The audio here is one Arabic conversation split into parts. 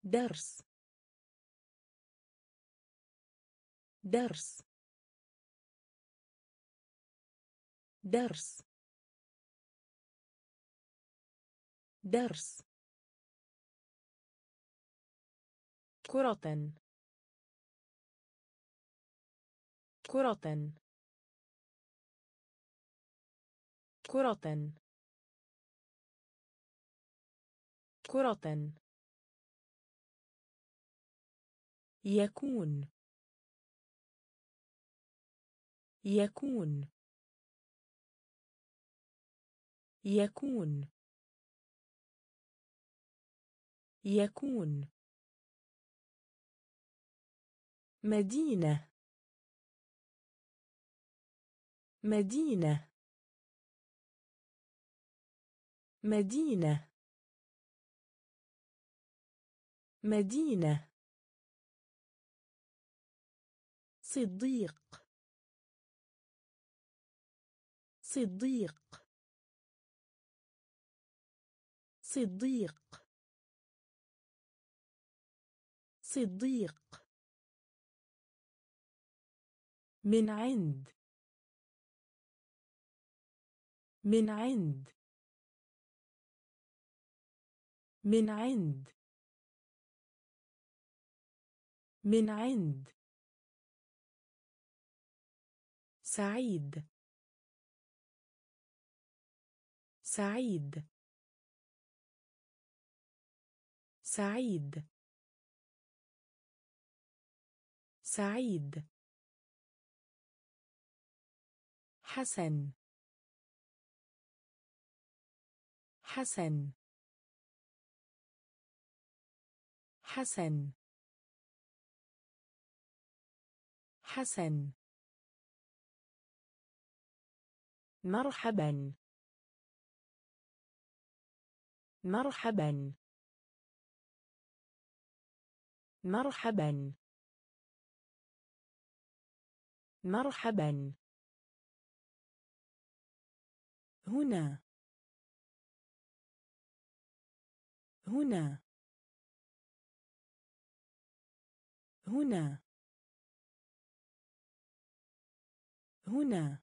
درس درس درس درس كرة كرة كرة كرة يكون يكون يكون يكون مدينة مدينة مدينة مدينة صديق صديق صديق صديق من عند من عند من عند من عند سعيد سعيد سعيد سعيد حسن حسن حسن حسن مرحبا مرحبا مرحبا مرحبا هنا هنا هنا هنا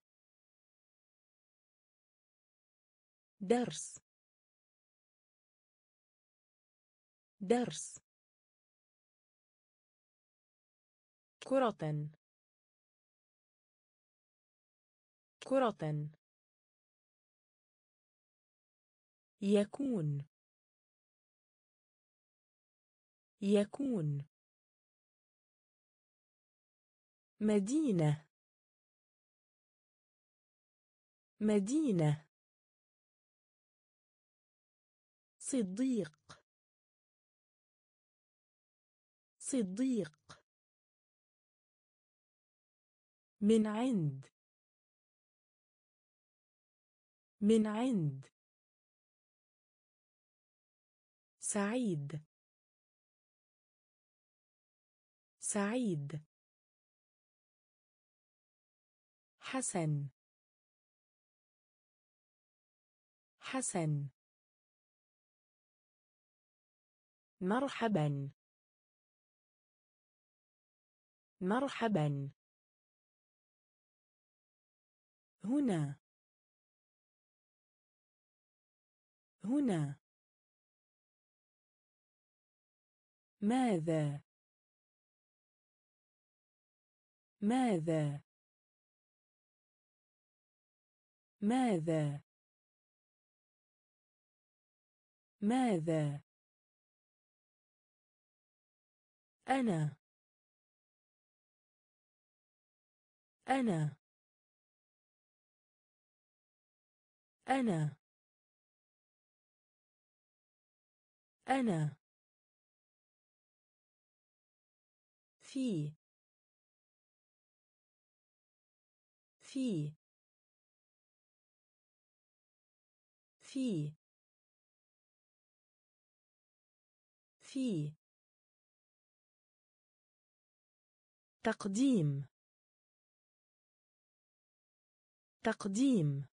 درس درس كرة كرة يكون يكون مدينة مدينة صديق صديق من عند من عند سعيد سعيد حسن حسن مرحبا مرحبا هنا هنا ماذا ماذا ماذا ماذا أنا أنا أنا أنا في في في في تقديم تقديم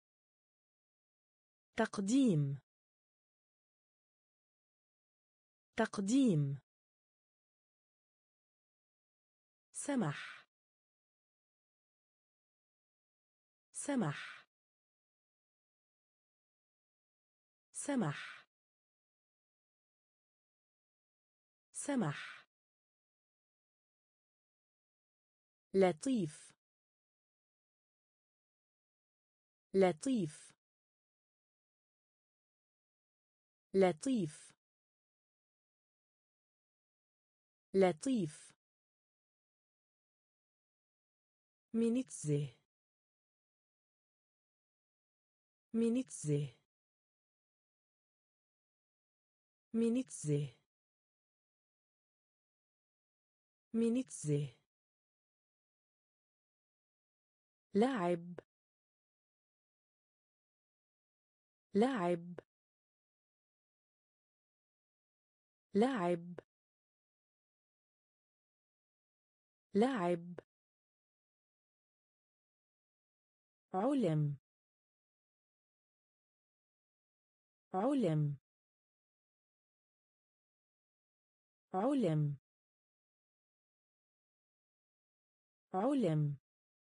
تقديم تقديم. سمح. سمح. سمح. سمح. لطيف. لطيف. لطيف. لطيف. منتزه. منتزه. منتزه. منتزه. لعب. لعب. لعب. لعب. علم. علم. علم. علم.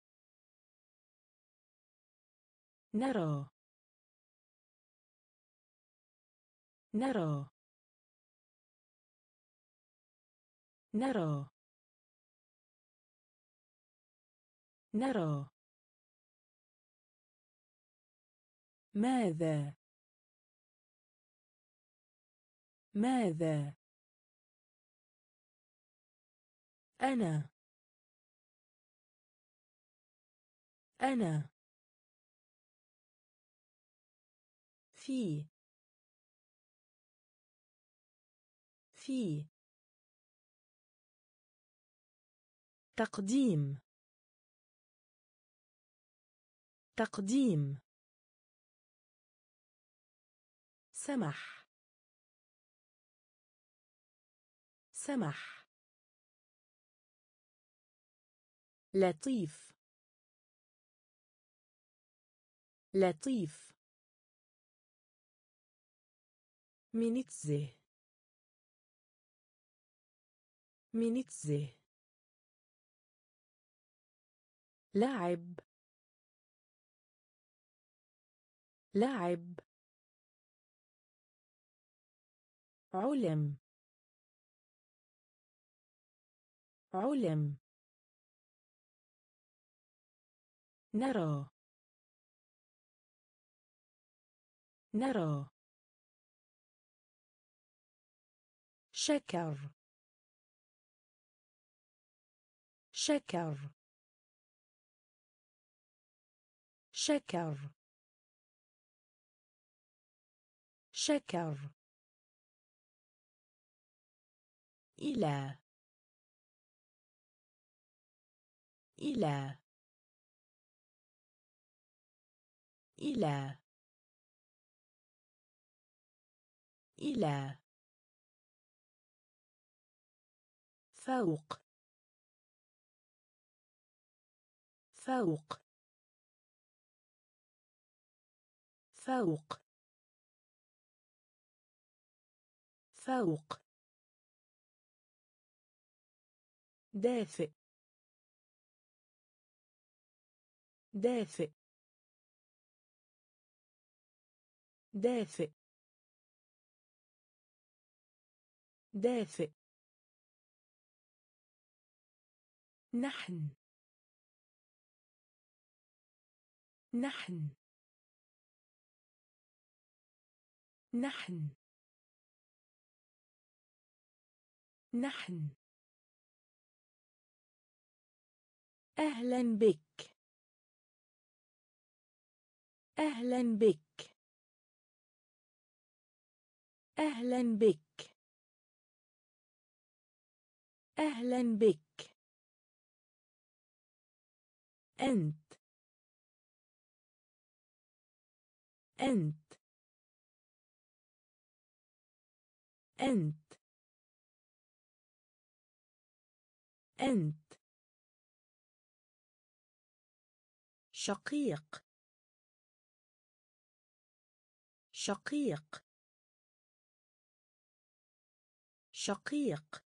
نرى. نرى. نرى. نرى. ماذا؟ ماذا؟ أنا. أنا. في. في. تقديم. تقديم. سمح. سمح. لطيف. لطيف. منتزه. منتزه. لعب. لعب. علم. علم. نرى. نرى. شكر. شكر. شكر. شكر. إلى. إلى. إلى. إلى. فوق. فوق. فوق. فوق. دافئ. دافئ. دافئ. دافئ. نحن. نحن. نحن. نحن. أهلا بك. أهلا بك. أهلا بك. أهلا بك. أنت. أنت. أنت. أنت. شقيق. شقيق. شقيق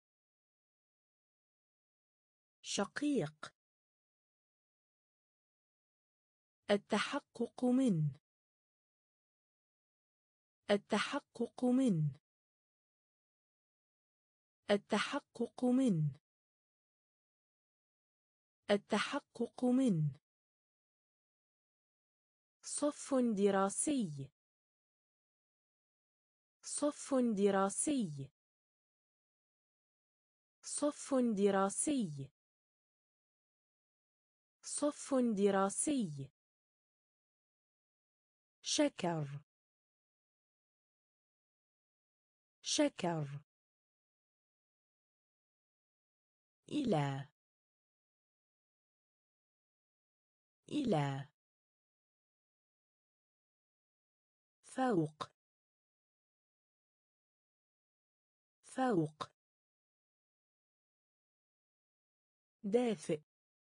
شقيق التحقق من التحقق من التحقق من التحقق من صف دراسي صف دراسي صف دراسي صف دراسي شكر شكر إلى إلى فوق فوق دافئ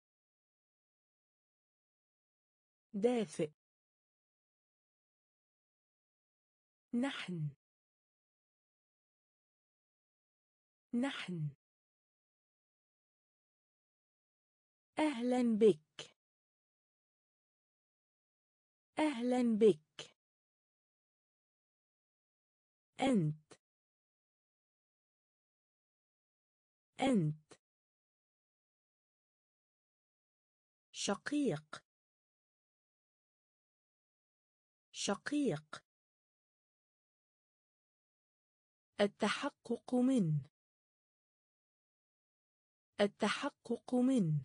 دافئ نحن نحن أهلا بك أهلا بك أنت أنت شقيق شقيق التحقق من التحقق من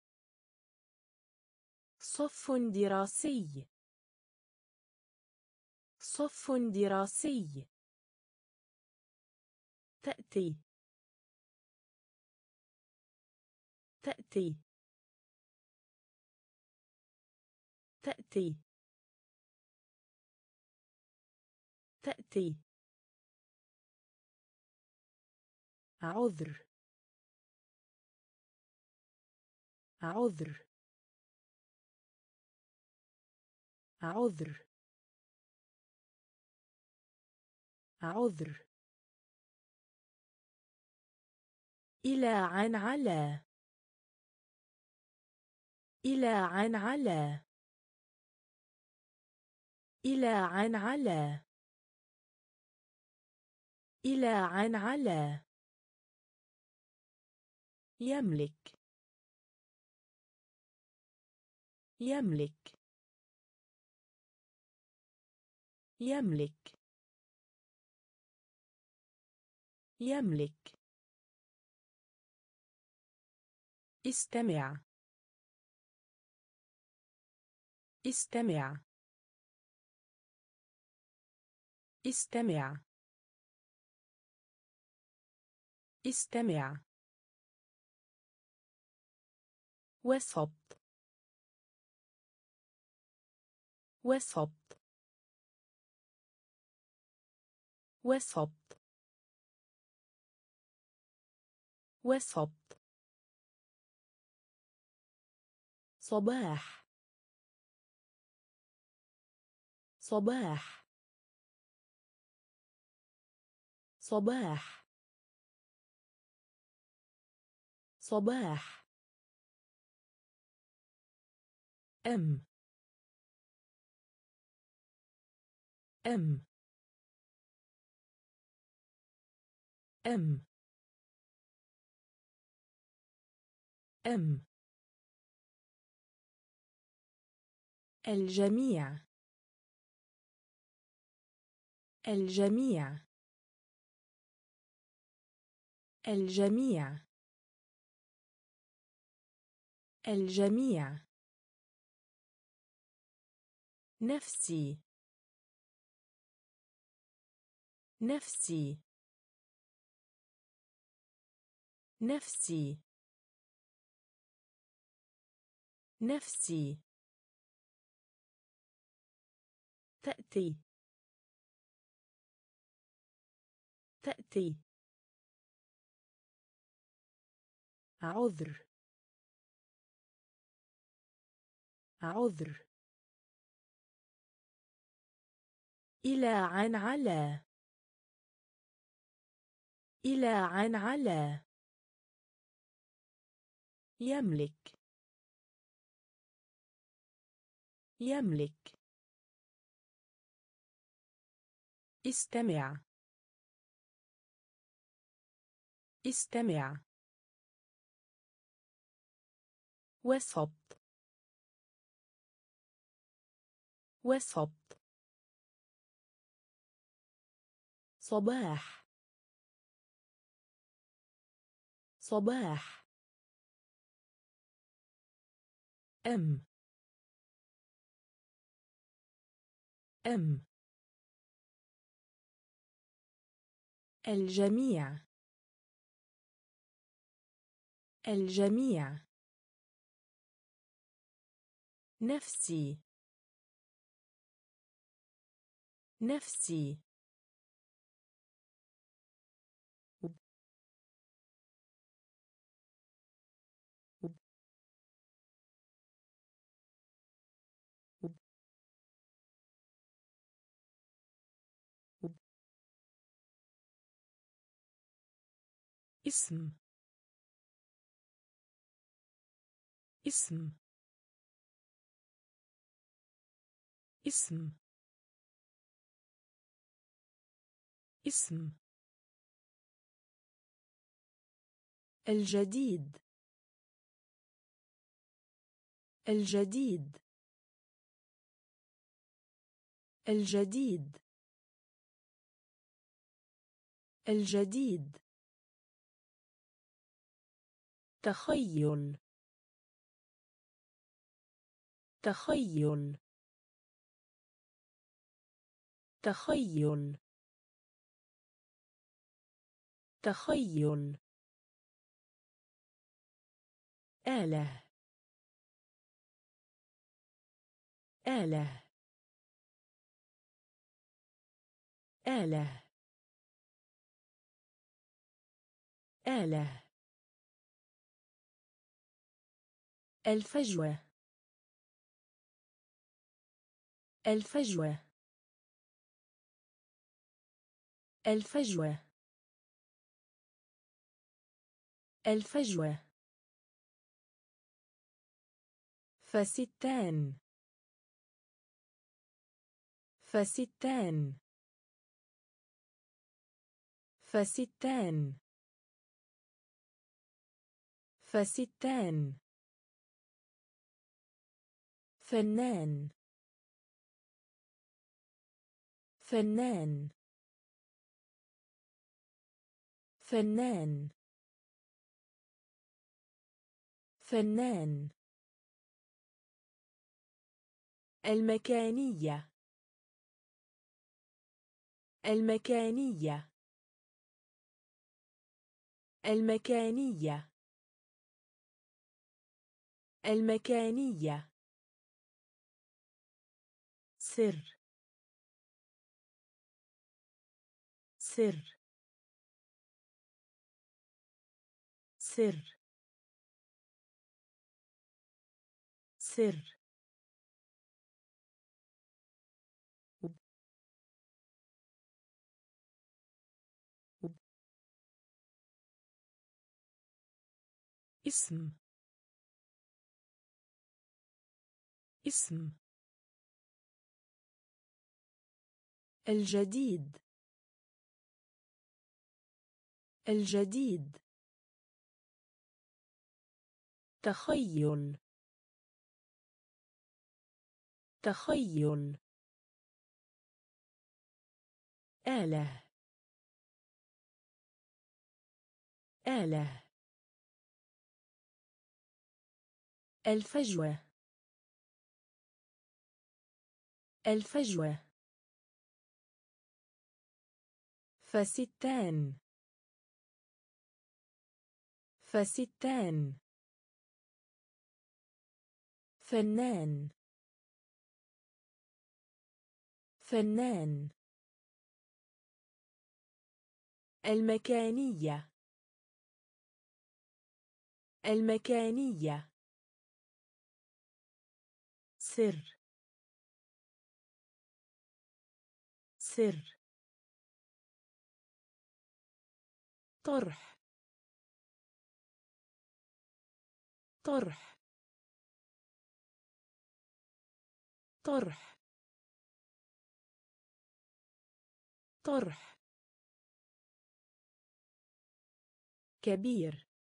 صف دراسي صف دراسي تأتي تأتي تأتي تأتي عذر عذر عذر عذر إلى عن على إلى عن على إلى عن على إلى عن على يملك يملك يملك يملك استمع استمع استمع استمع وسط وسط وسط وسط صباح صباح صباح صباح أم أم أم أم الجميع الجميع الجميع الجميع نفسي نفسي نفسي نفسي تأتي تأتي عذر عذر إلى عن على إلى عن على. يملك. يملك. استمع. استمع. وسط. وسط. صباح. صباح. أم. أم. الجميع. الجميع. نفسي. نفسي. اسم. اسم. اسم. اسم. الجديد. الجديد. الجديد. الجديد. تخيل. تخيل. تخيل. تخيل. آلة. آلة. آلة. آلة. الفجوة. الفجوة. الفجوة. الفجوة. فستان. فستان. فستان. فستان. فنان. فنان. فنان. فنان. المكانية. المكانية. المكانية. المكانية. سر. سر. سر. سر. اسم. اسم. الجديد. الجديد. تخيل. تخيل. آلة. آلة. الفجوة. الفجوة. فستان. فستان. فنان. فنان. المكانية. المكانية. سر. سر. طرح طرح طرح طرح كبير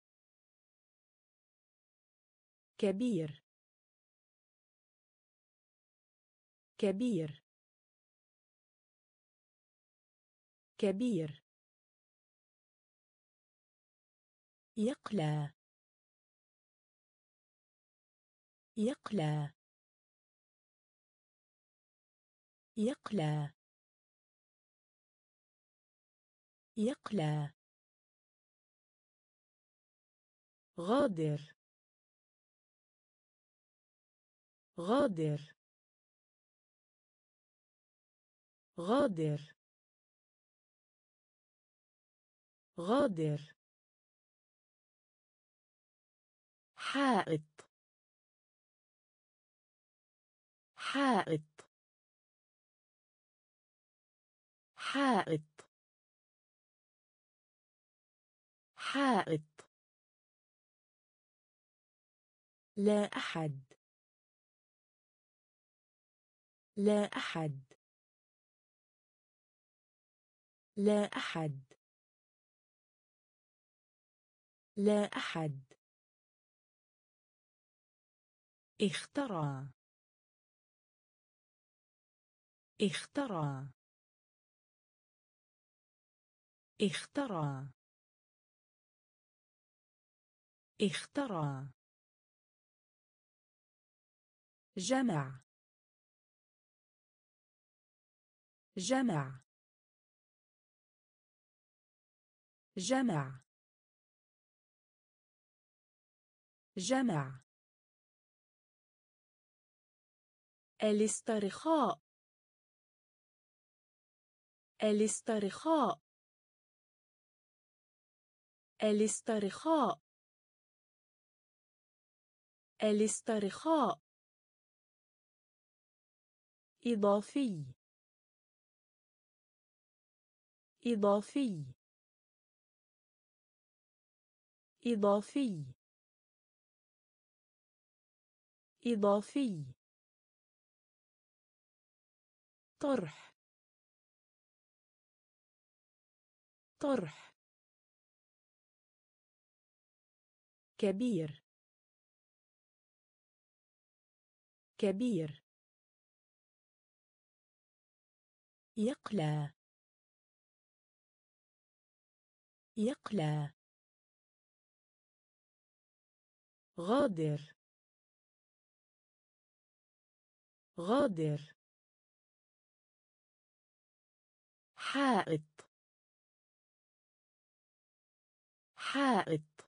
كبير كبير كبير يقلى يقلى يقلى يقلى غادر غادر غادر غادر حائط حائط حائط حائط لا أحد لا أحد لا أحد لا أحد اخترع اخترع اخترع اخترع جمع جمع جمع جمع الاسترخاء الاسترخاء الاسترخاء الاسترخاء إضافي إضافي إضافي إضافي طرح طرح كبير كبير يقلى يقلى غادر غادر حائط حائط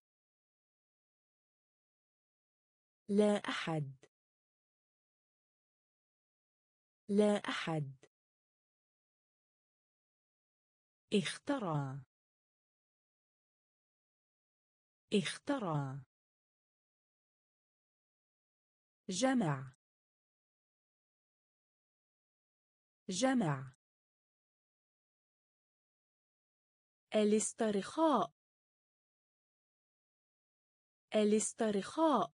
لا أحد لا أحد اخترع اخترع جمع جمع الاسترخاء الاسترخاء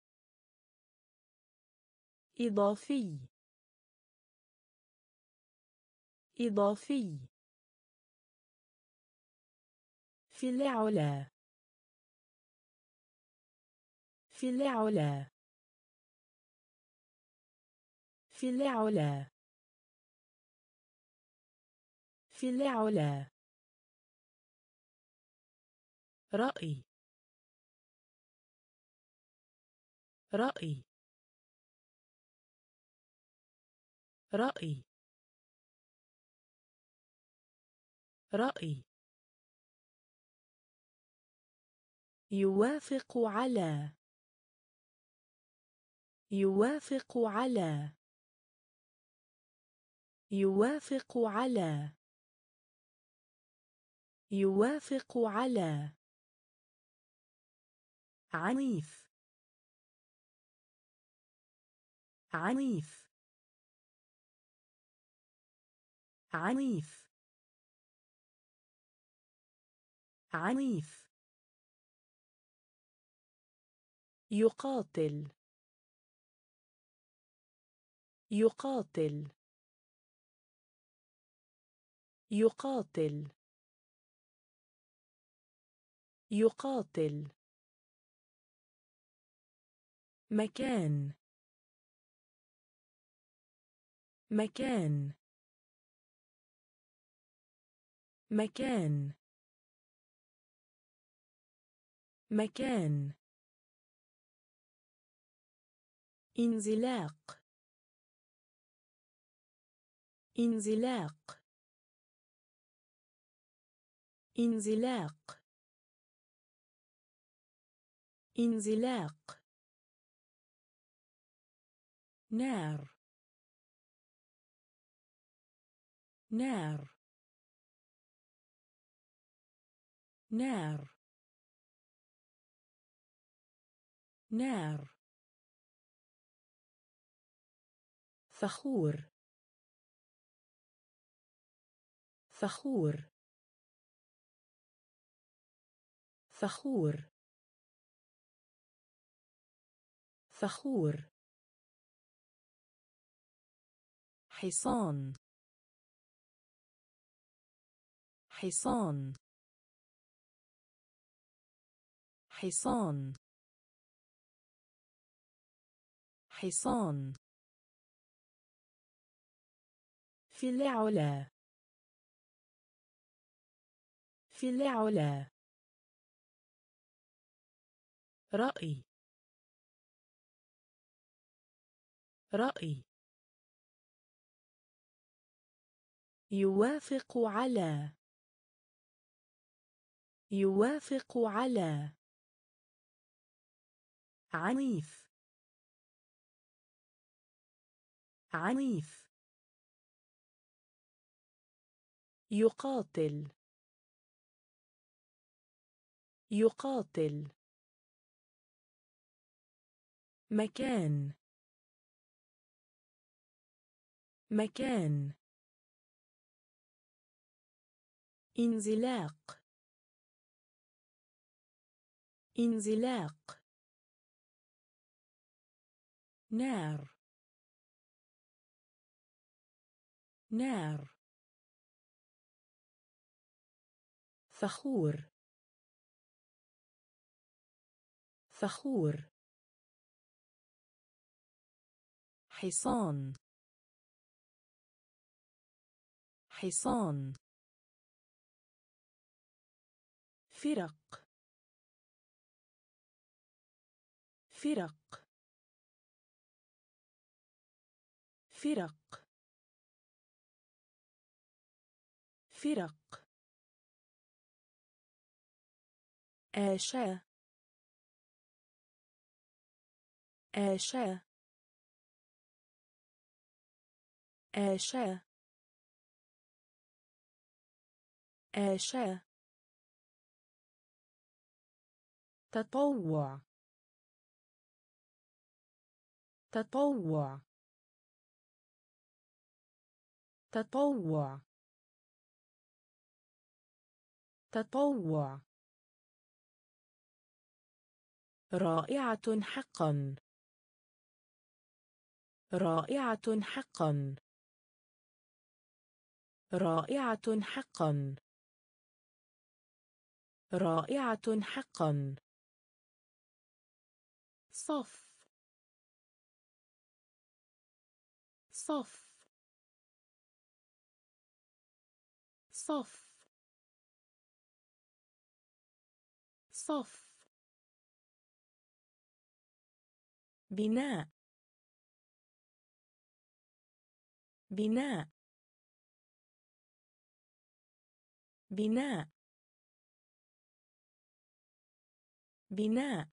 إضافي إضافي في العلا في العلا في العلا في العلا رأي رأي رأي رأي يوافق على يوافق على يوافق على يوافق على عنيف عنيف عنيف عنيف. يقاتل. يقاتل. يقاتل. يقاتل. مكان. مكان. مكان. مكان. انزلاق. انزلاق. انزلاق. انزلاق. نار. نار. نار. نار. فخور. فخور. فخور. فخور. حصان. حصان. حصان. حصان. في العلا. في العلا. رأي. رأي. يوافق على. يوافق على. عنيف. عنيف. يقاتل. يقاتل. مكان. مكان. انزلاق. انزلاق. نار. نار. فخور. فخور. حصان. حصان. فرق. فرق. فرق. فرق. آشا. آشا. آشا. آشا. تطوع. تطوع. تطوع. تطوع. رائعة حقا. رائعة حقا. رائعة حقا. رائعة حقا. صف. صف. صف. صف. بناء. بناء. بناء. بناء.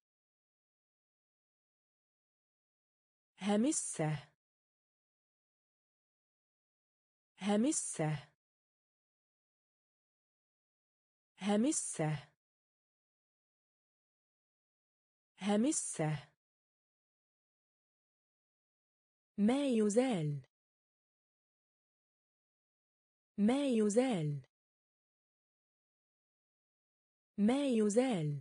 همسة. همسة. همسة. همسة. ما يزال. ما يزال. ما يزال.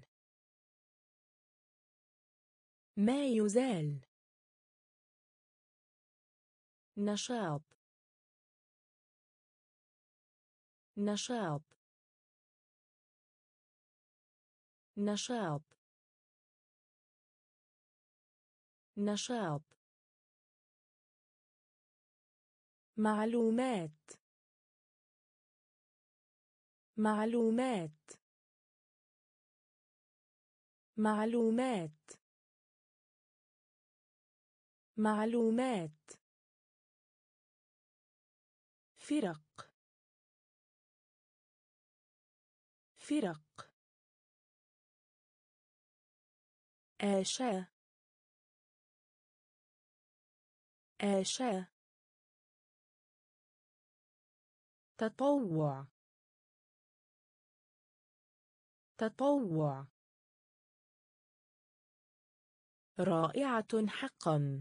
ما يزال. نشاط. نشاط. نشاط. نشاط. معلومات. معلومات. معلومات. معلومات. فرق. فرق. آشاء. آشاء. تطوع. تطوع. رائعة حقا.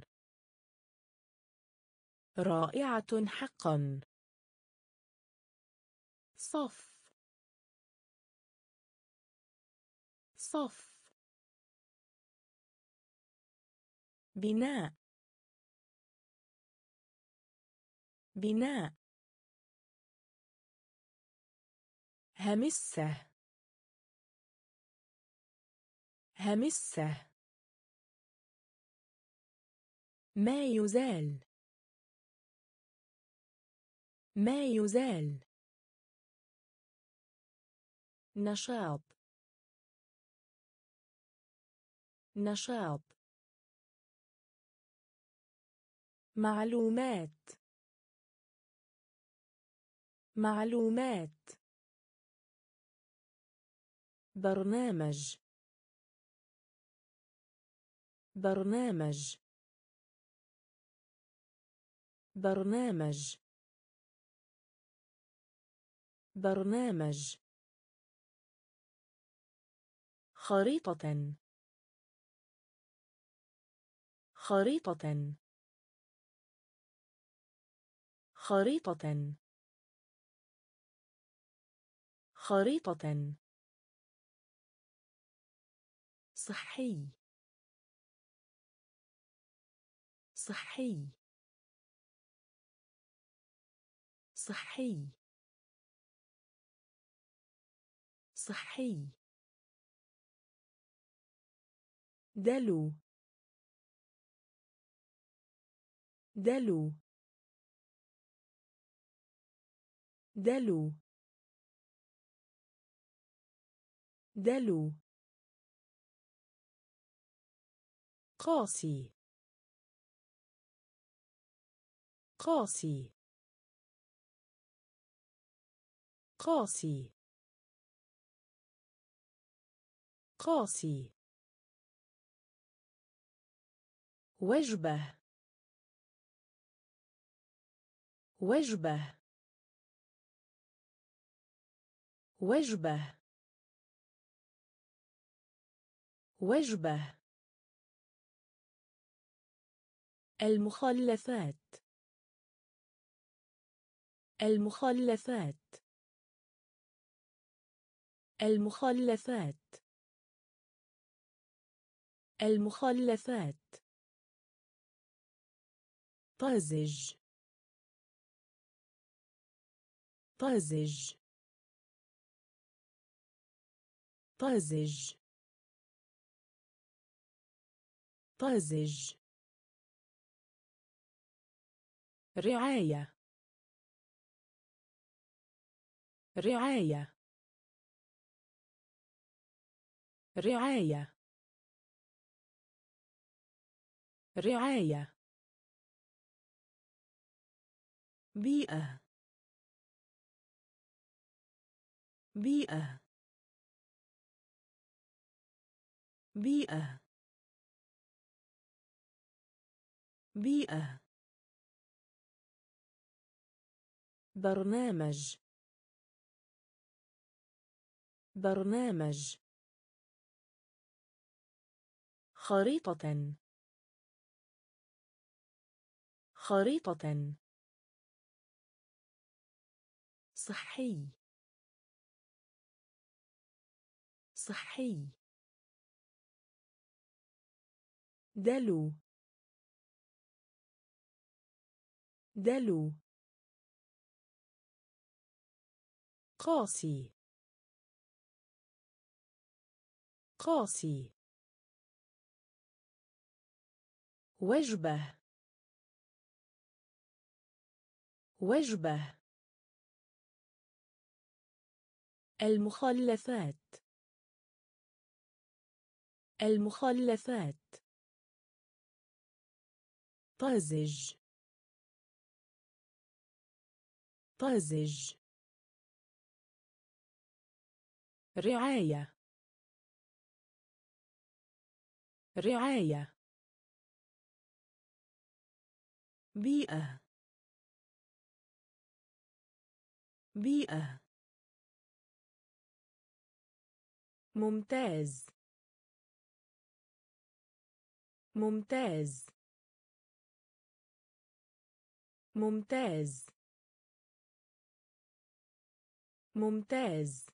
رائعة حقا. صف. صف. بناء. بناء. همسة. همسة. ما يزال. ما يزال. نشاط. نشاط. معلومات. معلومات. برنامج. برنامج. برنامج. برنامج. خريطة. خريطة. خريطة. خريطة. صحي. صحي. صحي. صحي. دلو. دلو. دلو. دلو. قاسي. قاسي. قاسي. قاسي. وجبة. وجبة. وجبة. وجبة. المخلفات. المخلفات. المخلفات. المخلفات. طازج. طازج. طازج. طازج. رعاية. رعاية. رعاية. رعاية. بيئة. بيئة. بيئة. بيئة. برنامج. برنامج. خريطة. خريطة. صحي. صحي. دلو. دلو. قاسي. قاسي. وجبة. وجبة. المخلفات. المخلفات. طازج. طازج. رعاية. رعاية. بيئة. بيئة. ممتاز. ممتاز. ممتاز. ممتاز.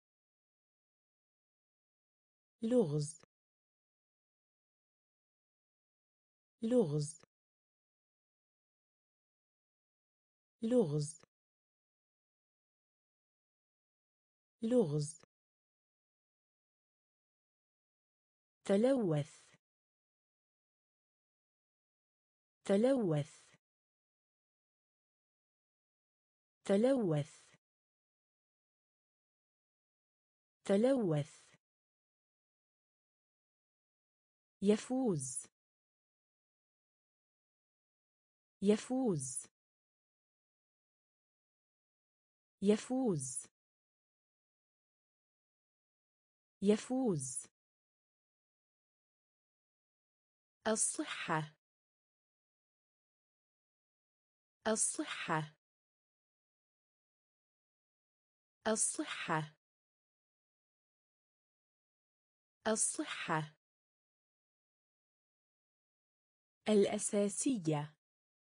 لغز. لغز. لغز. لغز. تلوث. تلوث. تلوث. تلوث. يفوز. يفوز. يفوز. يفوز. الصحة. الصحة. الصحة. الصحة. الأساسية.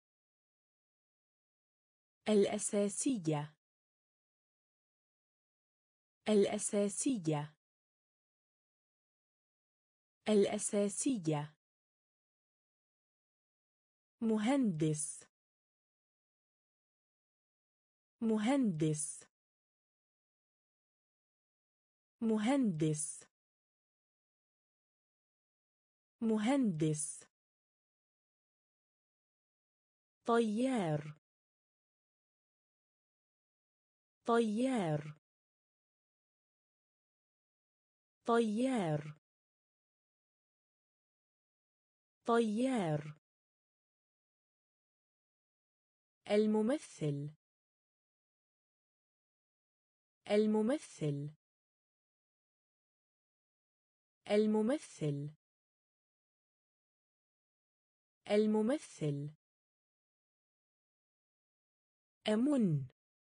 الأساسية. الأساسية. الأساسية. مهندس. مهندس. مهندس. مهندس. طيار. طيار. طيار. طيار. الممثل. الممثل. الممثل. الممثل. أمن.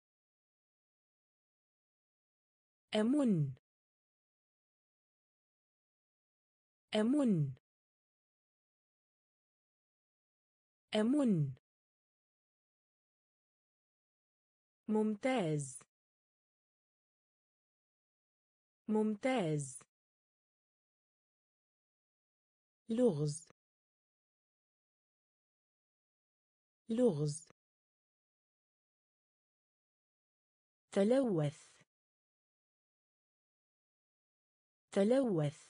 أمن. أمن. أمن. ممتاز. ممتاز. لغز. لغز. تلوث. تلوث.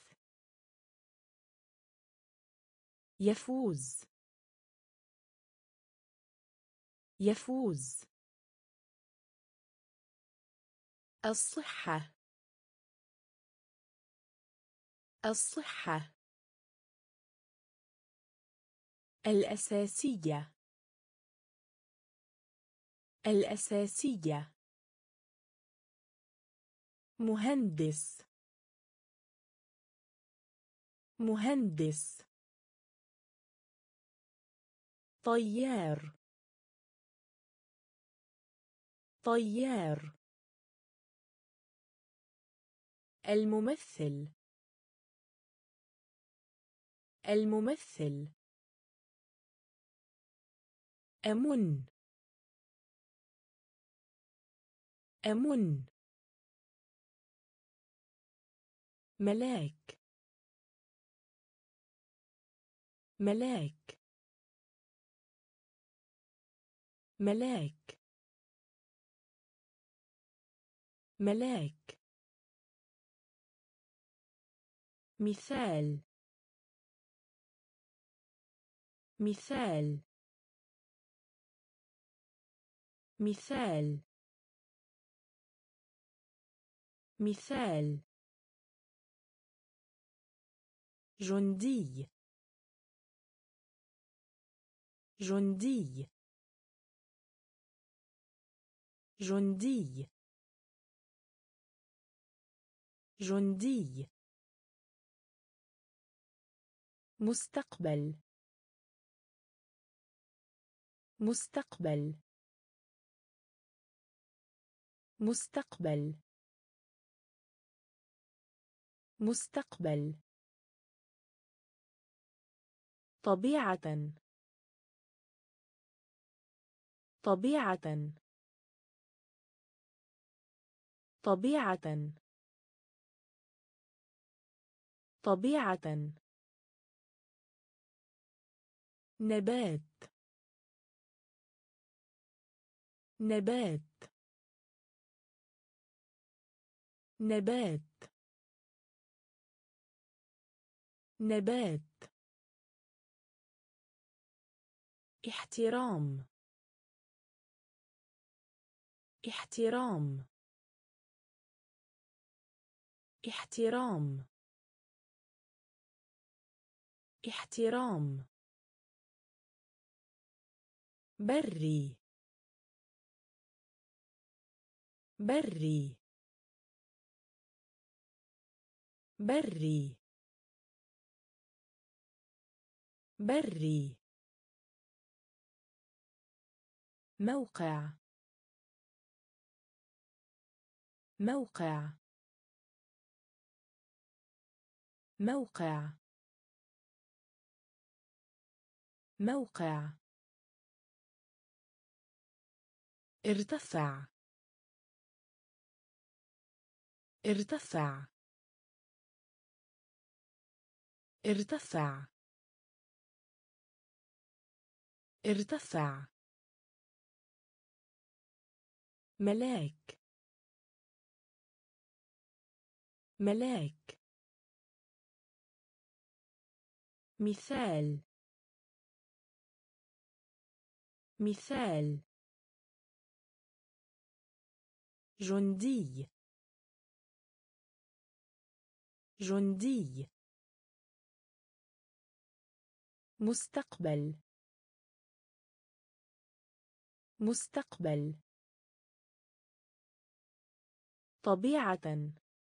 يفوز. يفوز. الصحة. الصحة. الأساسية. الأساسية. مهندس. مهندس. طيار. طيار. الممثل. الممثل. أمن. أمن. ملاك ملاك ملاك ملاك مثال مثال مثال مثال جندي جندي جندي جندي مستقبل مستقبل مستقبل مستقبل طبيعة طبيعة طبيعة طبيعة نبات نبات نبات نبات احترام احترام احترام احترام بري بري بري بري موقع موقع موقع موقع ارتفع ارتفع ارتفع ارتفع ملاك ملاك مثال مثال جندي جندي مستقبل مستقبل طبيعة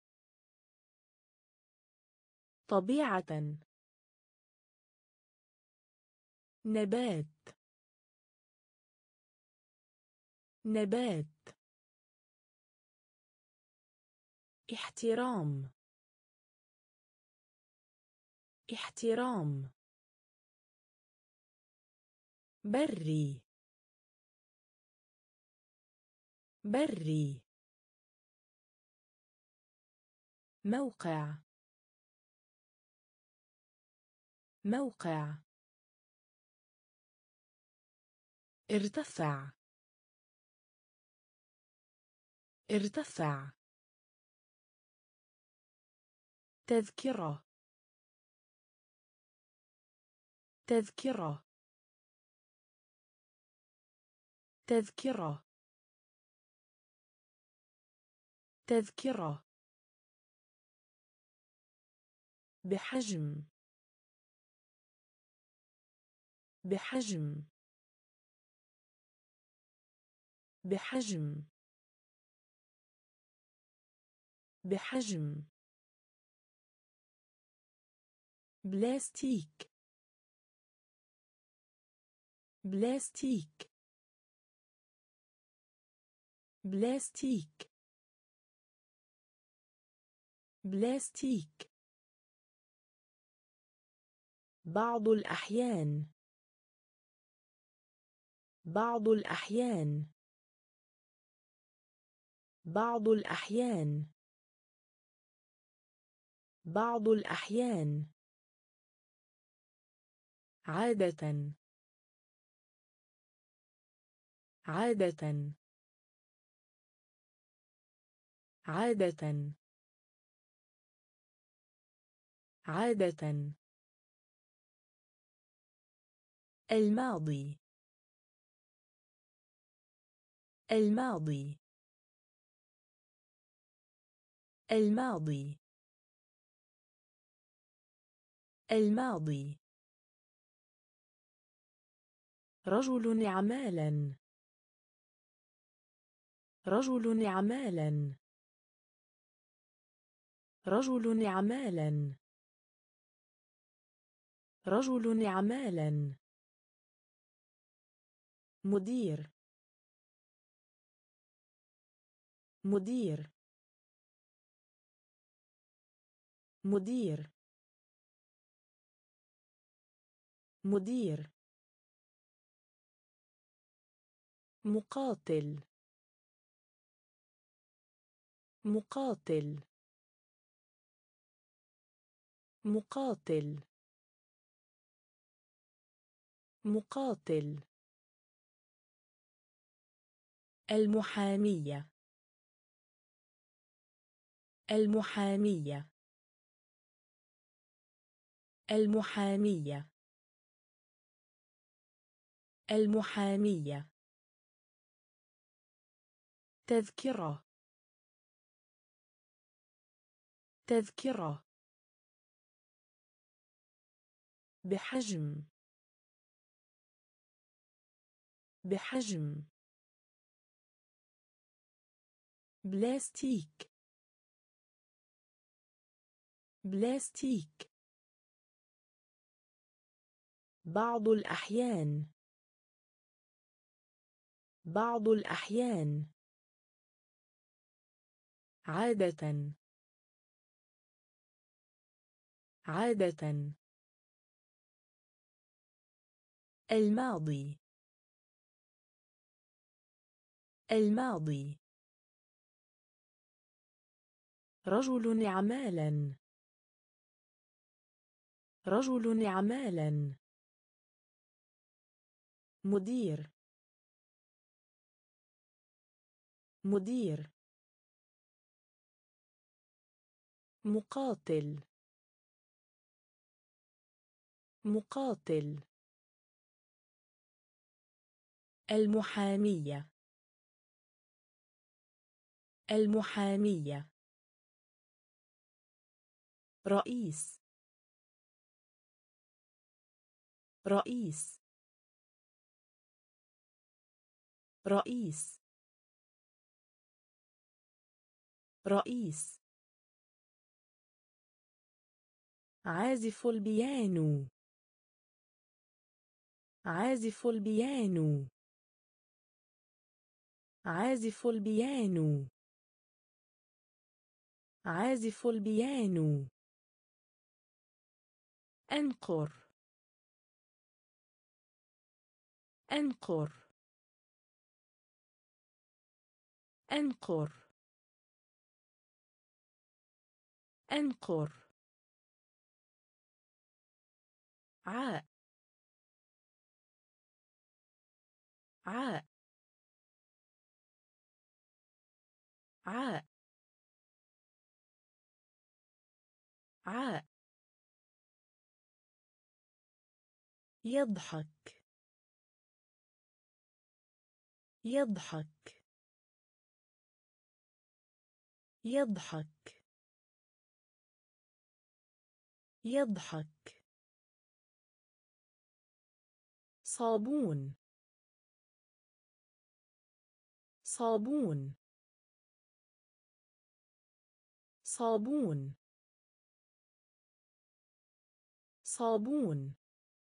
طبيعة نبات نبات احترام احترام بري بري موقع موقع ارتفع ارتفع تذكرة تذكرة تذكرة تذكرة بحجم بحجم بحجم بحجم بلاستيك بلاستيك بلاستيك بلاستيك بعض الأحيان بعض الأحيان بعض الأحيان بعض الأحيان. عادة. عادة. عادة. عادة. الماضي. الماضي. الماضي. الماضي. رجل أعمالا. رجل أعمالا. رجل أعمالا. رجل أعمالا. مدير. مدير. مدير. مدير. مقاتل. مقاتل. مقاتل. مقاتل. المحامية. المحامية. المحامية. المحامية. تذكرة. تذكرة. بحجم. بحجم. بلاستيك. بلاستيك. بعض الأحيان. بعض الأحيان. عادة. عادة. الماضي. الماضي. رجل أعمالا. رجل أعمالا. مدير. مدير. مقاتل. مقاتل. المحامية. المحامية. رئيس. رئيس. رئيس. رئيس. عازف البيانو. عازف البيانو. عازف البيانو. عازف البيانو. أنقر. أنقر. أنقر. أنقر. عاء. عاء. عاء. عاء. يضحك. يضحك. يضحك. يضحك. صابون. صابون. صابون. صابون.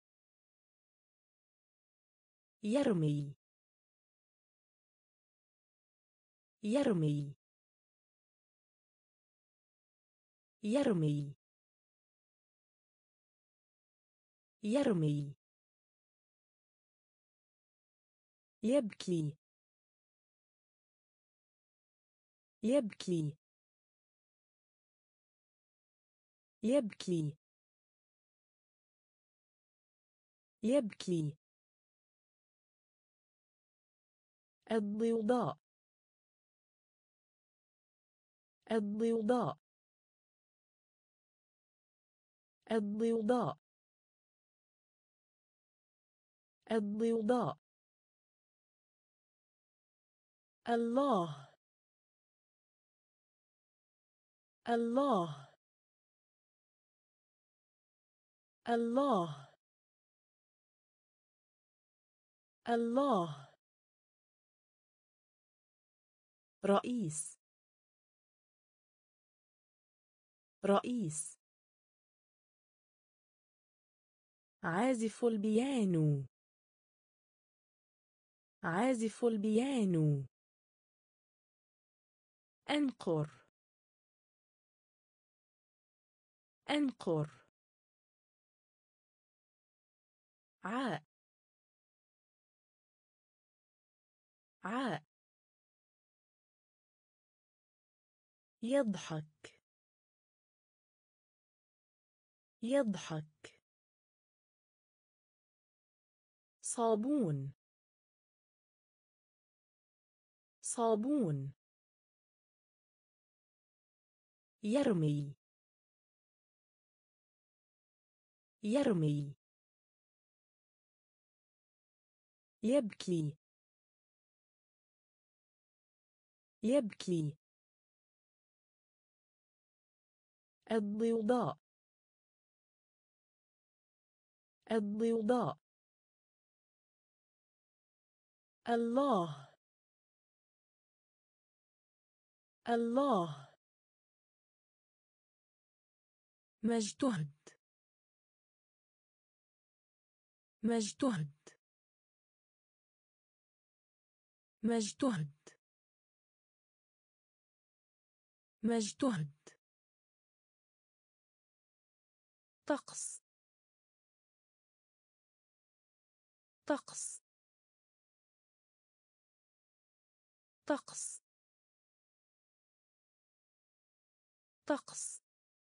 يرمي. يرمي. يرمي. يرمي. يبكي. يبكي. يبكي يبكي الضوضاء الضوضاء الضوضاء الضوضاء الله الله الله الله رئيس رئيس عازف البيانو عازف البيانو أنقر أنقر عاء عاء يضحك يضحك صابون صابون يرمي يرمي يبكي يبكي الضوضاء الضوضاء الله الله مجتهد مجتهد مجتهد مجتهد طقس طقس طقس طقس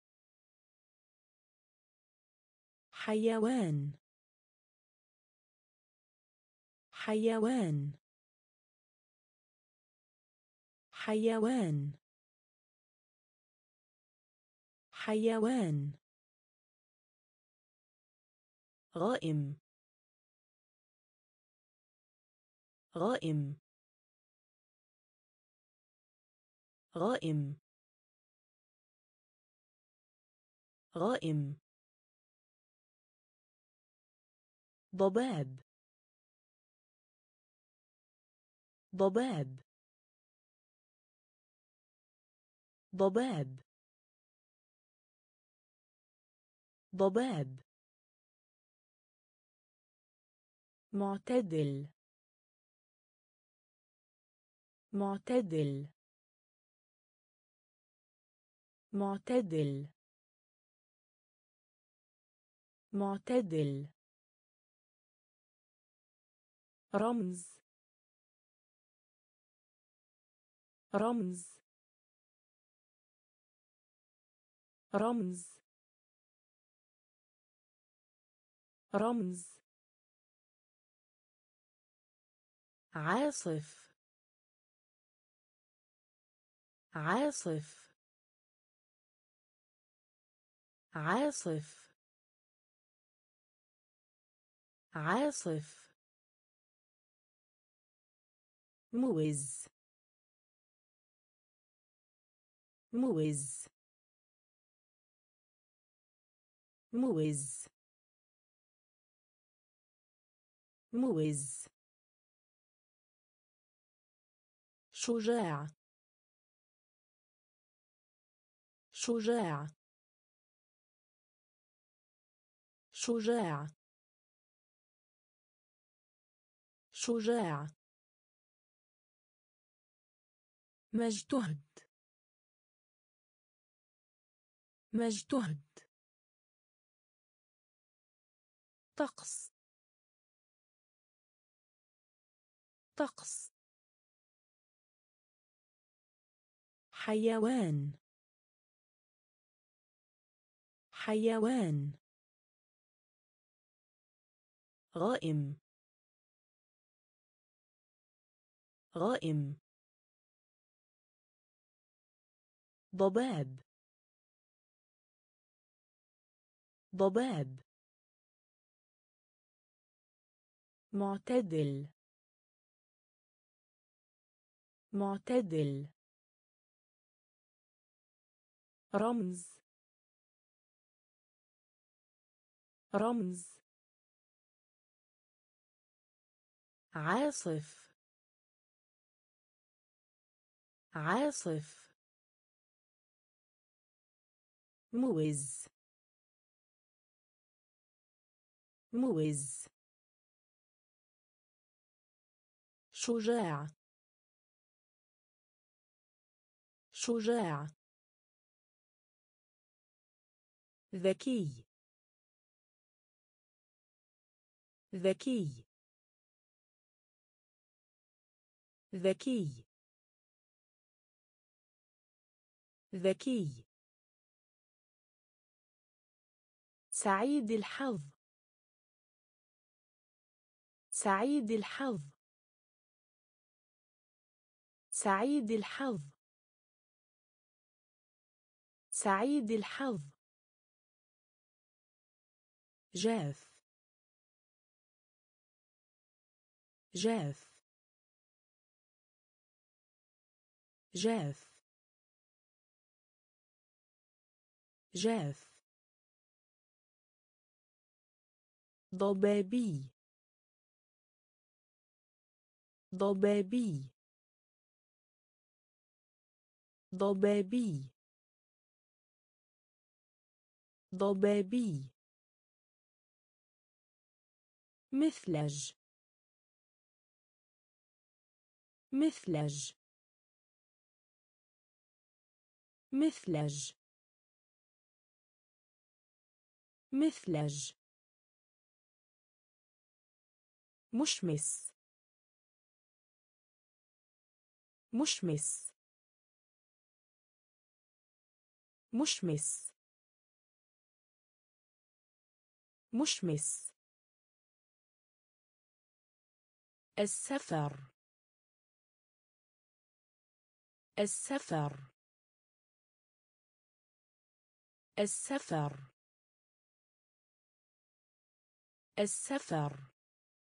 حيوان حيوان حيوان حيوان غائم غائم غائم غائم ضباب ضباب ضباب ضباب معتدل معتدل معتدل معتدل رمز رمز رمز رمز عاصف عاصف عاصف عاصف موز موز موز موز شجاع شجاع شجاع شجاع مجتهد مجتهد طقس طقس حيوان حيوان. غائم. غائم. ضباب. ضباب. معتدل. معتدل. رمز. رمز. عاصف. عاصف. موز. موز. شجاع. شجاع. ذكي. ذكي. ذكي. ذكي. سعيد الحظ. سعيد الحظ. سعيد الحظ. سعيد الحظ. جاف. جاف. جاف. جاف. ضبابي. ضبابي. ضبابي. ضبابي. مثلج. مثلج. مثلج. مثلج. مشمس. مشمس. مشمس. مشمس. السفر. السفر. السفر. السفر.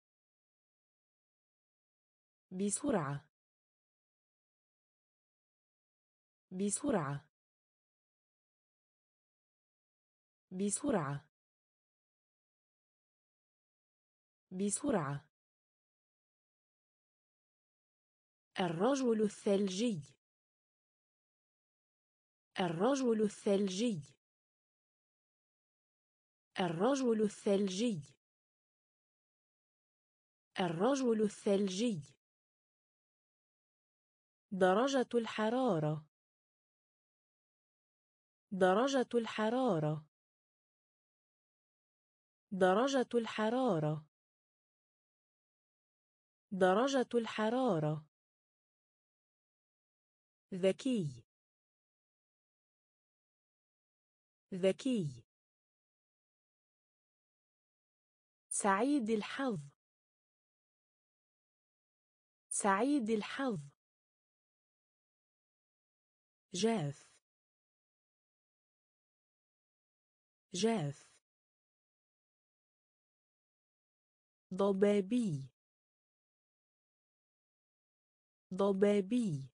بسرعة. بسرعة. بسرعة. بسرعة. الرجل الثلجي. الرجل الثلجي. الرجل الثلجي. الرجل الثلجي. درجة الحرارة. درجة الحرارة. درجة الحرارة. درجة الحرارة. ذكي. ذكي. سعيد الحظ. سعيد الحظ. جاف. جاف. ضبابي. ضبابي.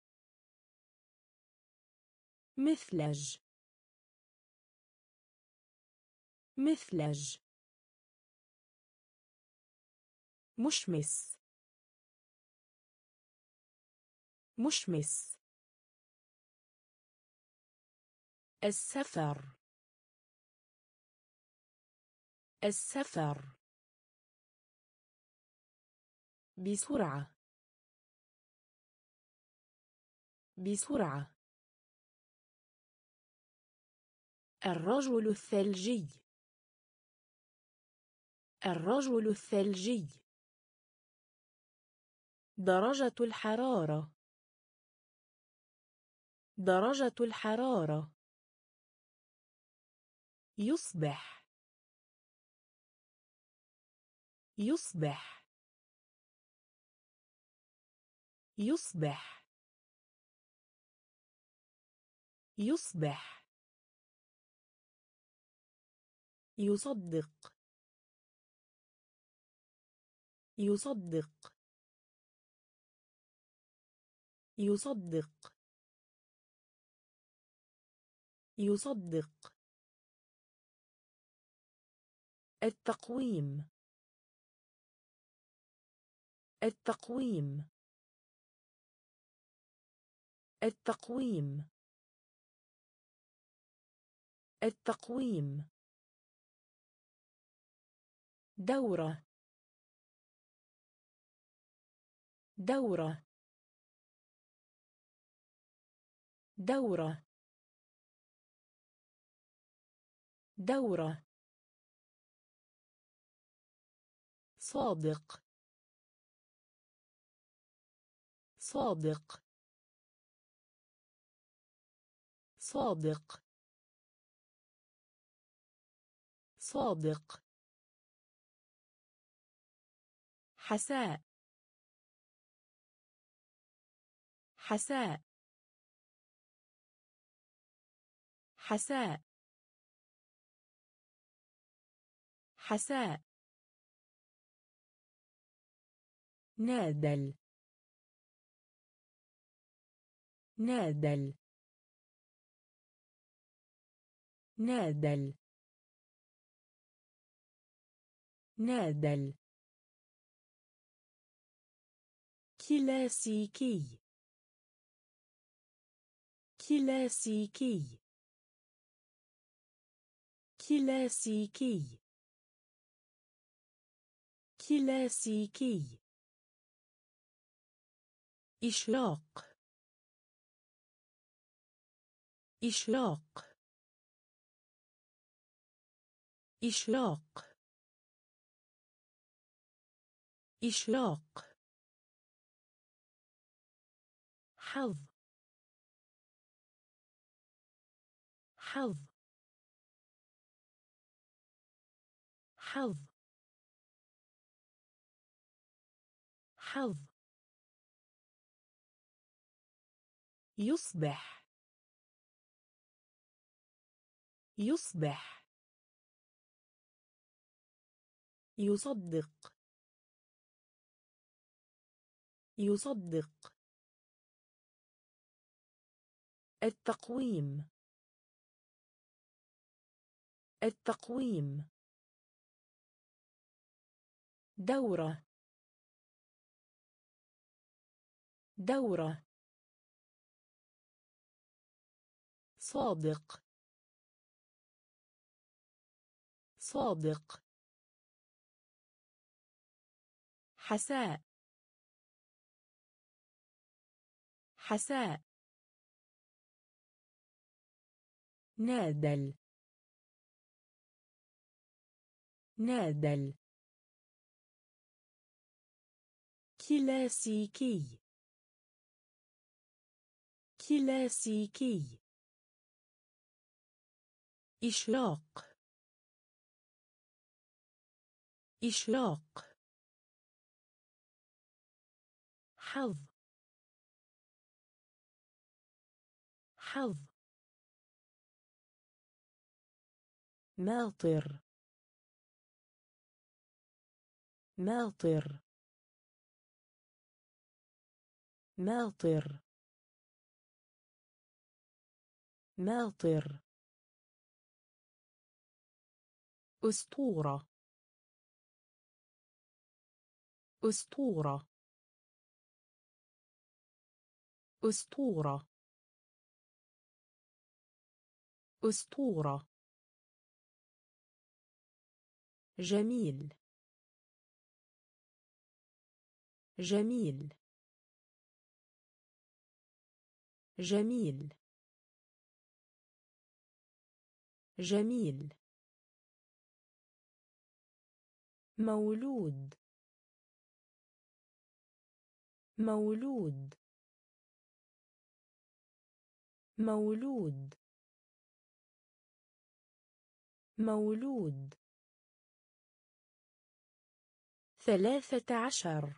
مثلج. مثلج. مشمس. مشمس. السفر. السفر. بسرعة. بسرعة. الرجل الثلجي. الرجل الثلجي. درجة الحرارة. درجة الحرارة. يصبح يصبح يصبح يصبح يصدق يصدق يصدق يصدق التقويم التقويم التقويم التقويم دورة دورة دورة دورة صادق صادق صادق صادق حساء حساء حساء حساء نادل نادل نادل نادل كلاسيكي كلاسيكي كلاسيكي كلاسيكي إشراق إشراق إشراق إشراق حظ حظ حظ حظ يصبح يصبح يصدق يصدق التقويم التقويم دورة دورة صادق صادق حساء حساء نادل نادل كلاسيكي كلاسيكي إشراق إشراق حظ حظ ماطر ماطر ماطر ماطر أسطورة أسطورة أسطورة أسطورة جميل جميل جميل جميل مولود مولود مولود مولود 13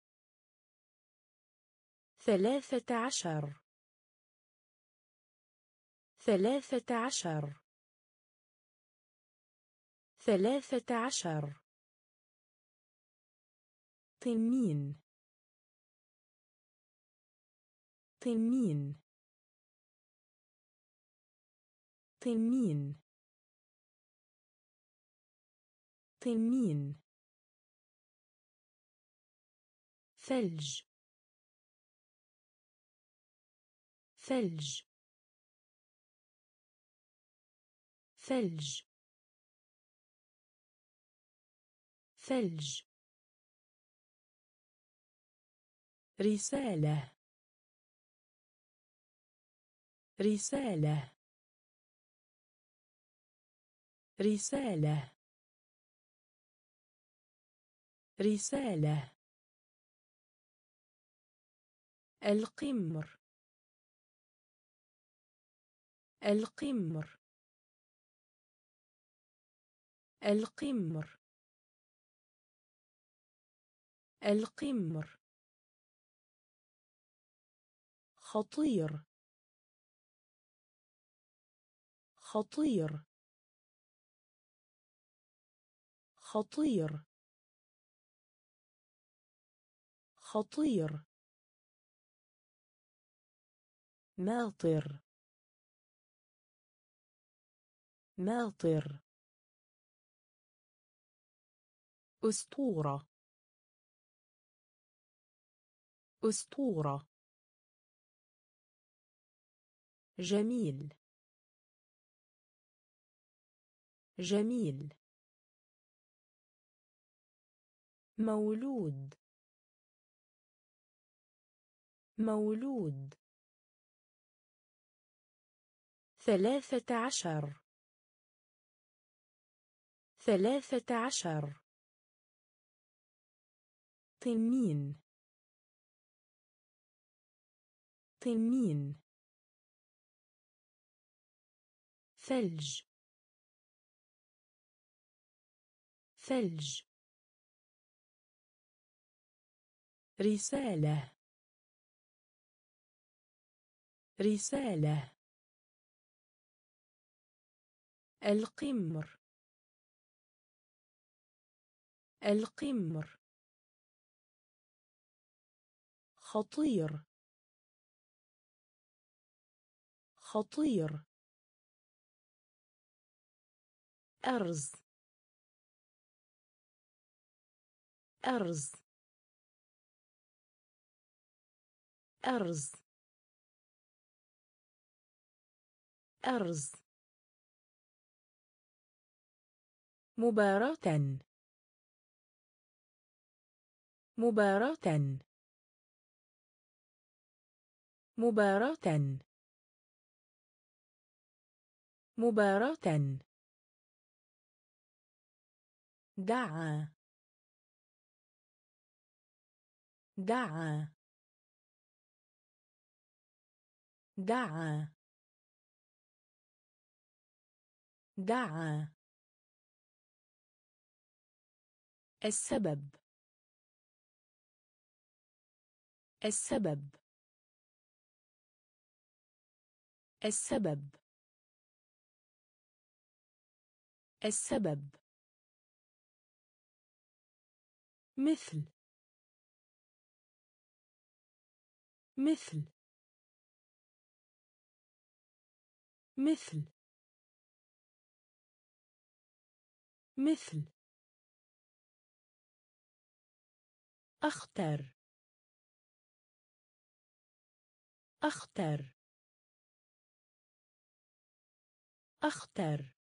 13 13 13 تنين تنين تنين تنين ثلج ثلج ثلج ثلج رسالة رسالة رسالة رسالة القمر القمر القمر القمر خطير خطير خطير خطير ماطر ماطر أسطورة أسطورة جميل جميل مولود مولود 13 13 تنين تنين ثلج ثلج رسالة رسالة القمر القمر خطير خطير أرز أرز أرز أرز مباراة مباراة مباراة مباراة دعا دعا دعا دعا السبب السبب السبب السبب مثل مثل مثل مثل أختر أختر أختر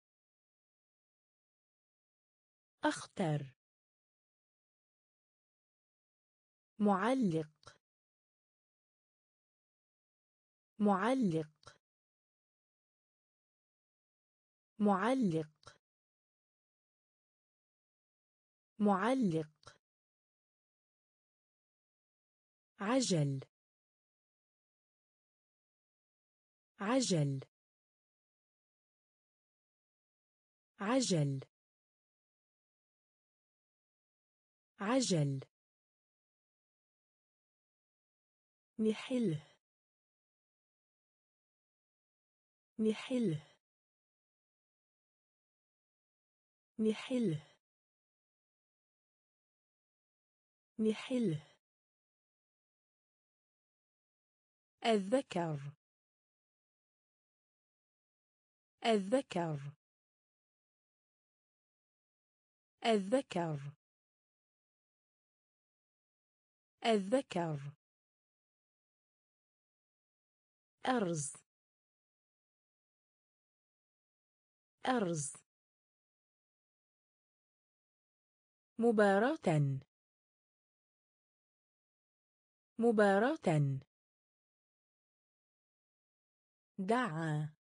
أختر معلق معلق معلق معلق عجل عجل عجل عجل نحله نحله نحله نحله الذكر الذكر الذكر الذكر أرز أرز مباراة مباراة دعا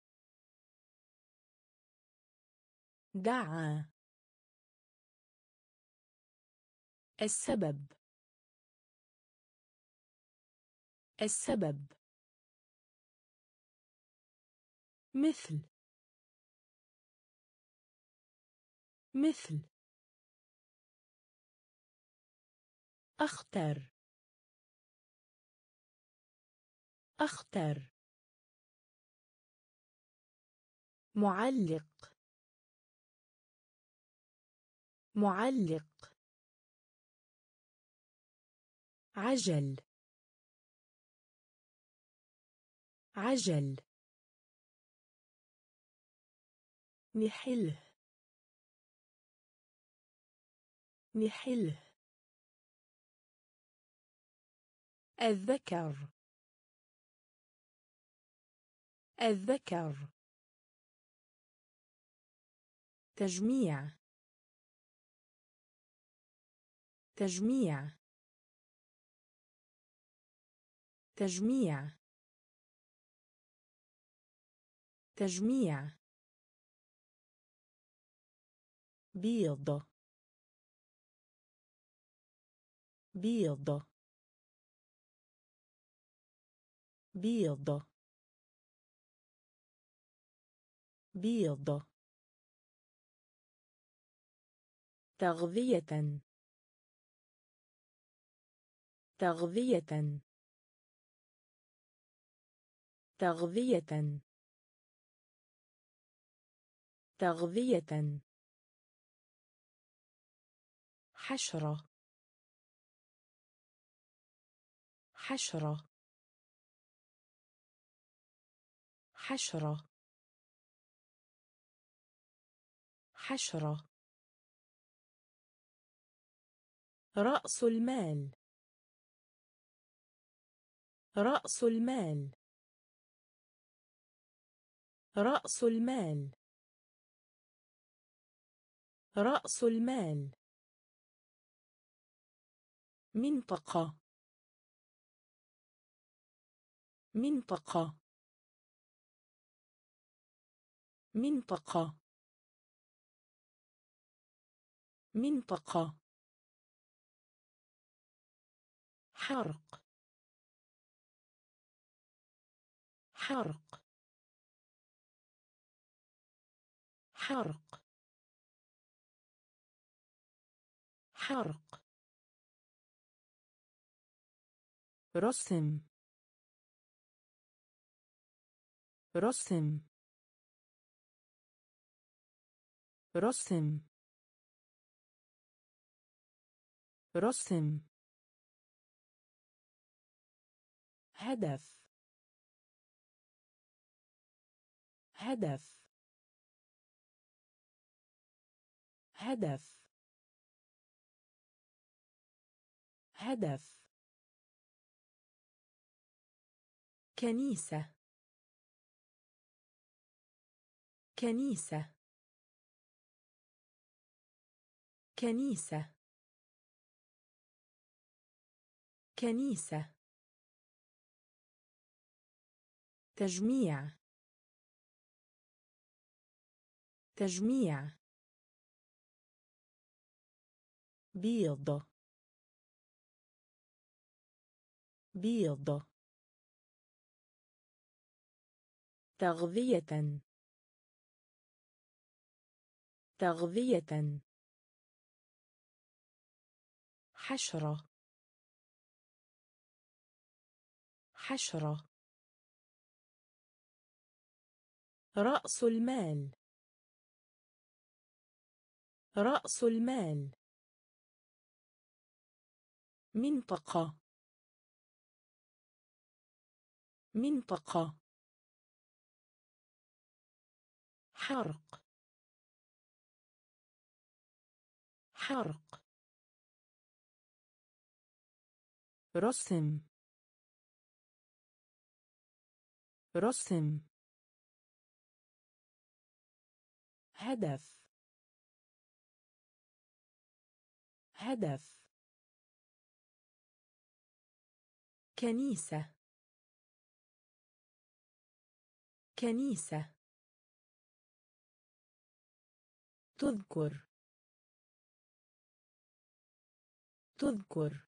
دعا السبب السبب مثل مثل أختر أختر معلق معلق عجل عجل نحله نحله الذكر الذكر تجميع تجميع تجميع تجميع بيض بيض بيض بيض تغذية تغذية تغذية تغذية حشرة حشرة حشرة حشرة رأس المال رأس المال رأس المال رأس المال منطقة منطقة منطقة منطقة حرق حرق حرق حرق رسم رسم رسم رسم هدف هدف هدف هدف كنيسة كنيسة كنيسة كنيسة تجميع تجميع بيض بيض تغذية تغذية. حشرة. حشرة. رأس المال. رأس المال. منطقة. منطقة. حرق. حرق. رسم. رسم. هدف. هدف. كنيسة. كنيسة. تذكر. تذكر.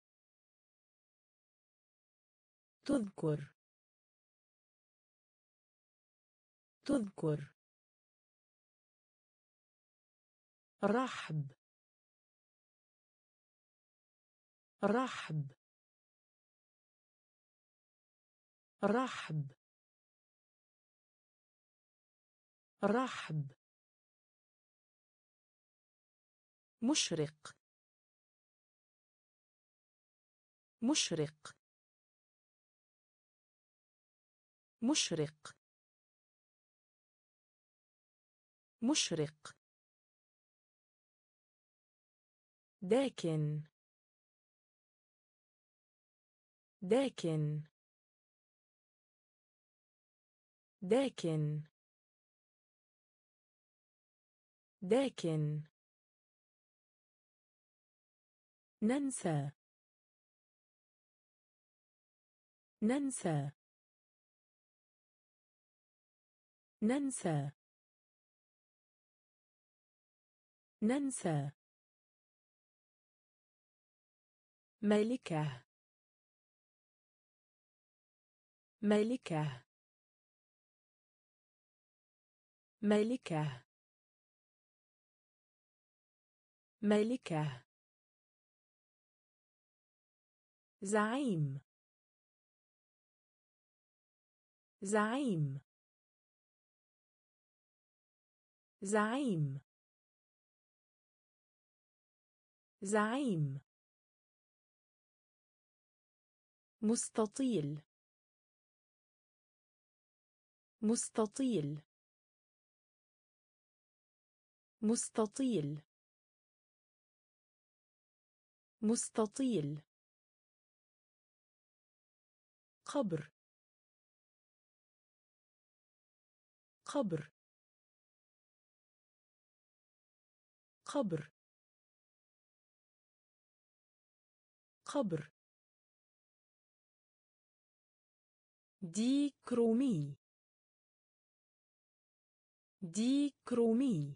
تذكر. تذكر. رحب. رحب. رحب. رحب. مشرق. مشرق. مشرق. مشرق. داكن. داكن. داكن. داكن. ننسى. ننسى. ننسى. ننسى. ملكة. ملكة. ملكة. ملكة. زعيم. زعيم. زعيم. زعيم. مستطيل. مستطيل. مستطيل. مستطيل. قبر. قبر. قبر. قبر. ديكرومي. ديكرومي.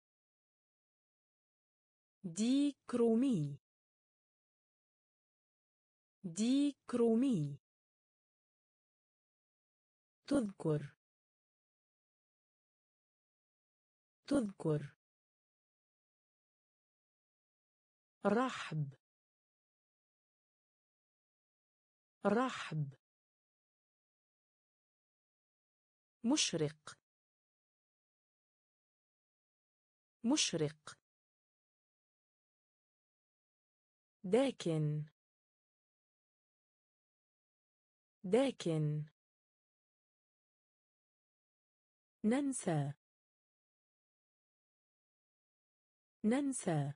ديكرومي. ديكرومي. تذكر. تذكر. رحب. رحب. مشرق. مشرق. داكن. داكن. ننسى. ننسى.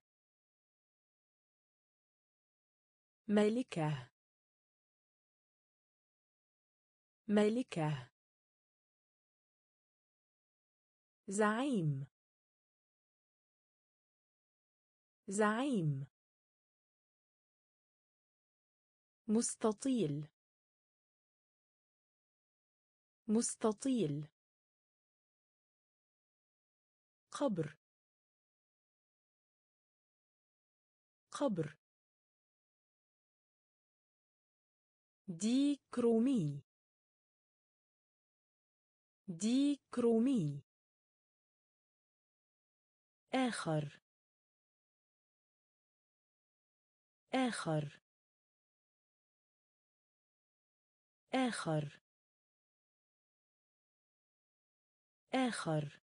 ملكة. ملكة. زعيم. زعيم. مستطيل. مستطيل. قبر. قبر. ديكرومي. ديكرومي. آخر آخر آخر آخر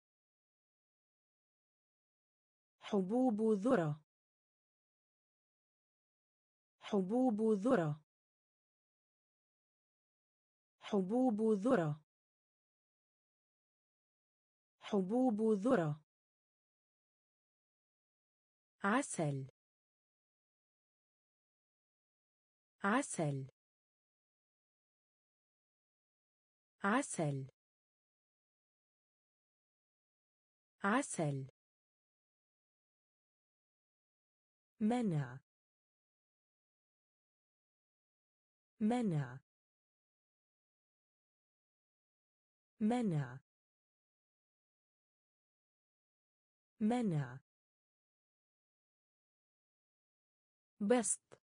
حبوب ذرة حبوب ذرة حبوب ذرة حبوب ذرة عسل عسل عسل عسل منع منع منع منع بسط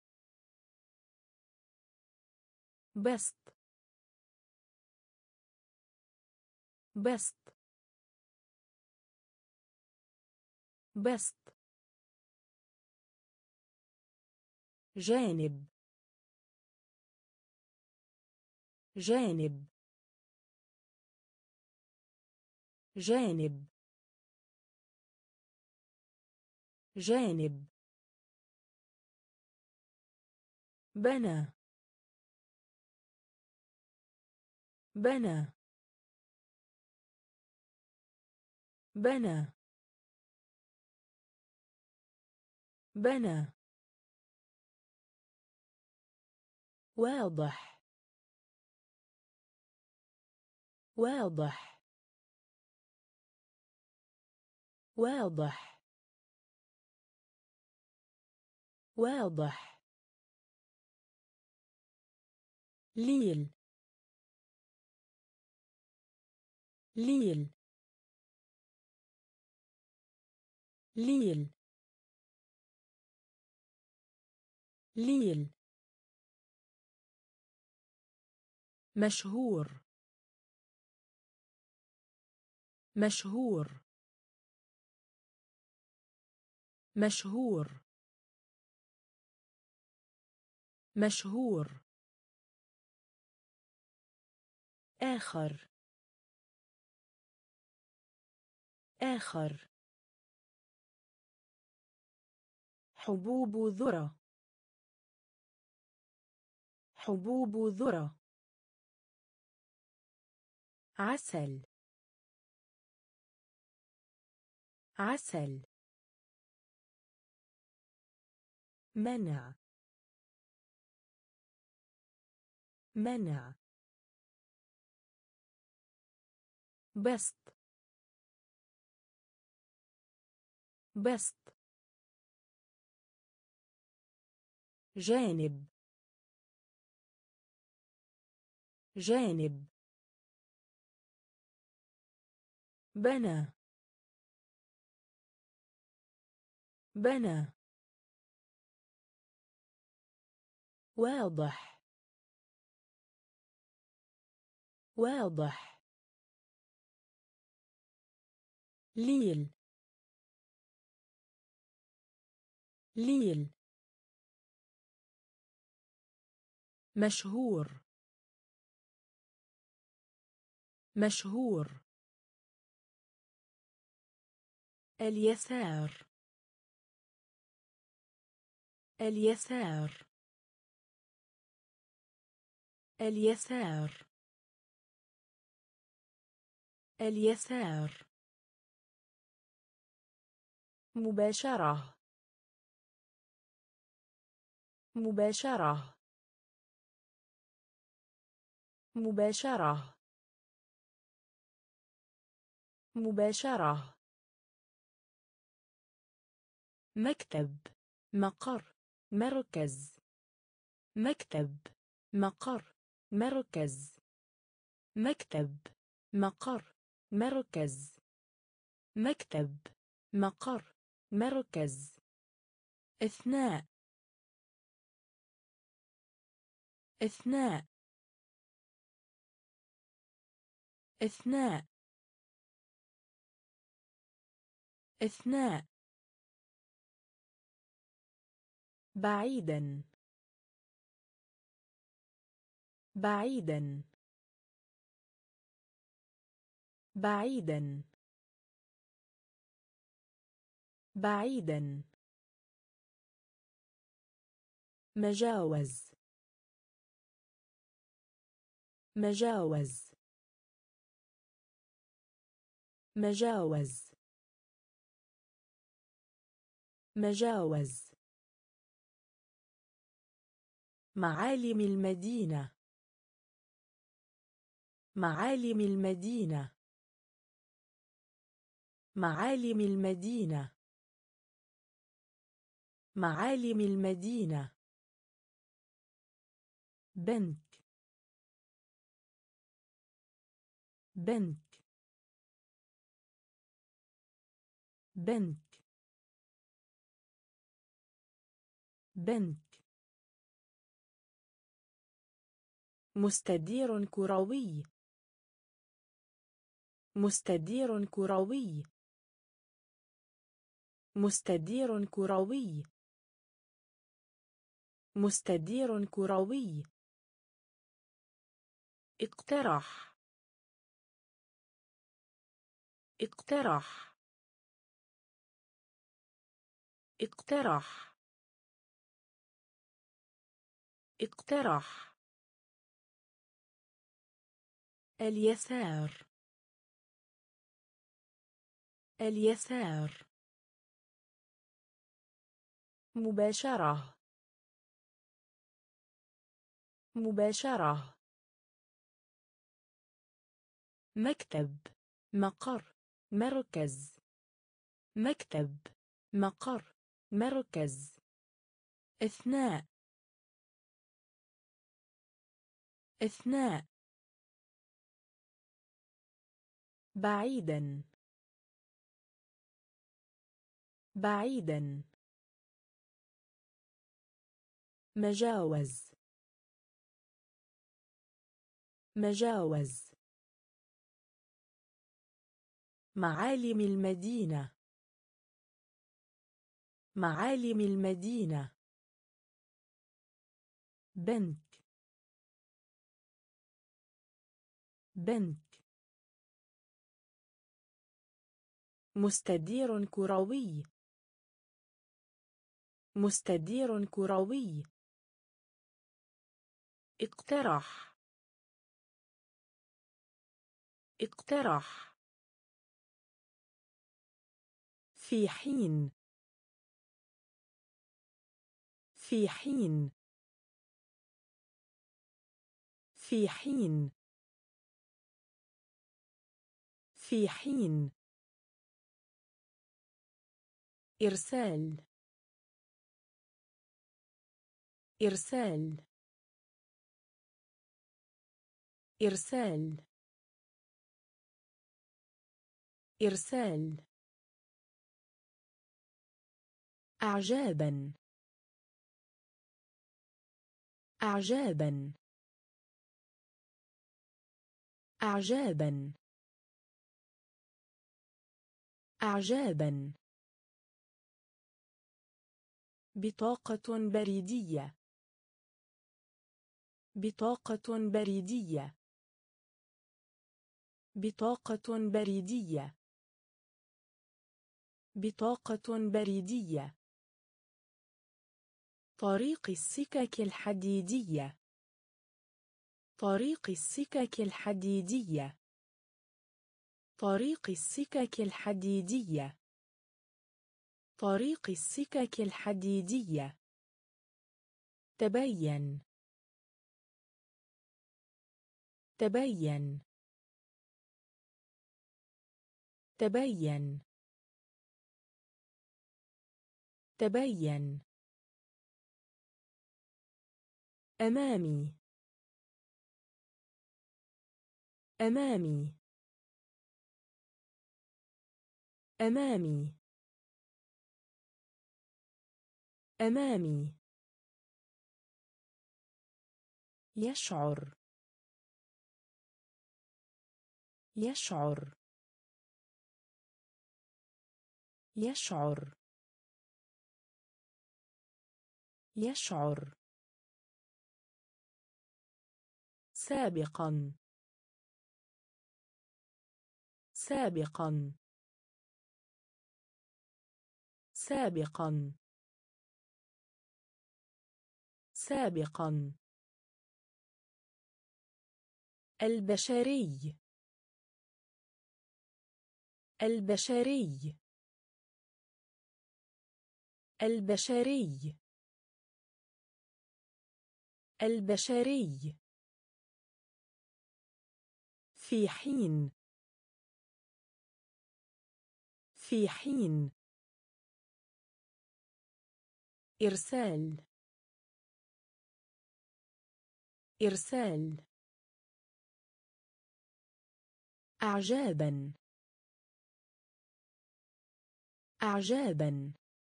بسط بسط بسط جانب جانب جانب جانب بنى بنى بنى بنى واضح واضح واضح واضح ليل ليل ليل ليل مشهور مشهور مشهور مشهور آخر آخر حبوب ذرة حبوب ذرة عسل عسل منع منع بسط بسط جانب جانب بنى بنى واضح واضح ليل ليل مشهور مشهور اليسار اليسار اليسار اليسار مباشرة مباشرة مباشرة مباشرة مكتب مقر مركز مكتب مقر مركز مكتب مقر مركز مكتب مقر مركز اثناء اثناء اثناء إثناء. بعيدا. بعيدا. بعيدا. بعيدا. مجاوز. مجاوز. مجاوز. مجاوز. معالم المدينة. معالم المدينة. معالم المدينة. معالم المدينة. بنك. بنك. بنك. بنك. مستدير كروي. مستدير كروي. مستدير كروي. مستدير كروي. اقترح. اقترح. اقترح. اقترح. اليسار. اليسار. مباشرة. مباشرة. مكتب. مقر. مركز. مكتب. مقر. مركز. إثناء. إثناء. بعيدا. بعيدا. مجاوز. مجاوز. معالم المدينة. معالم المدينة. بنك. بنك. مستدير كروي. مستدير كروي. اقترح. اقترح. في حين. في حين. في حين. في حين. إرسال. إرسال. إرسال. إرسال. أعجابا. أعجابا. أعجابا. أعجابا. بطاقة بريدية. بطاقة بريدية. بطاقة بريدية. بطاقة بريدية. طريق السكك الحديدية. طريق السكك الحديدية. طريق السكك الحديدية. طريق السكك الحديدية. تبين. تبين. تبين. تبين. أمامي. أمامي. أمامي. أمامي. يشعر. يشعر. يشعر يشعر سابقا سابقا سابقا سابقا البشري البشري البشري البشري في حين في حين إرسال إرسال أعجابا أعجابا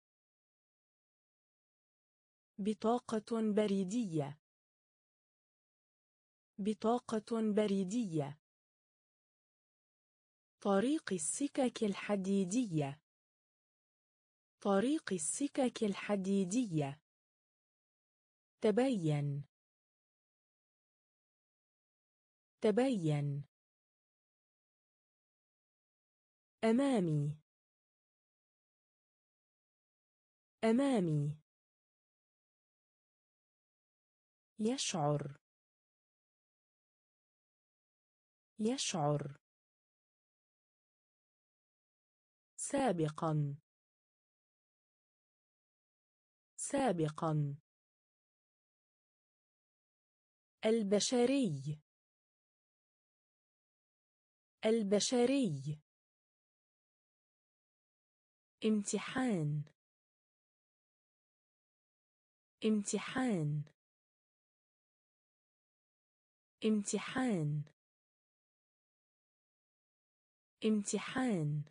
بطاقة بريدية بطاقة بريدية طريق السكك الحديدية طريق السكك الحديدية تبين تبين أمامي أمامي يشعر يشعر سابقا سابقا البشري البشري امتحان امتحان امتحان امتحان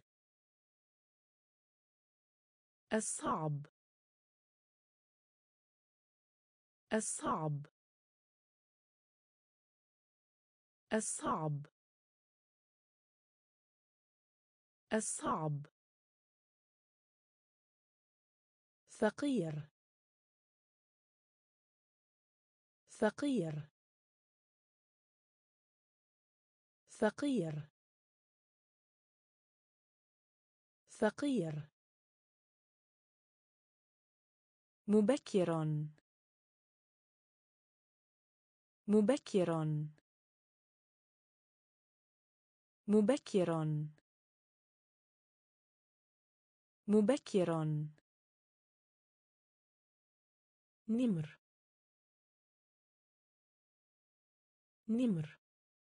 الصعب الصعب الصعب الصعب فقير فقير فقير فقير مبكر مبكر مبكر مبكر نمر نمر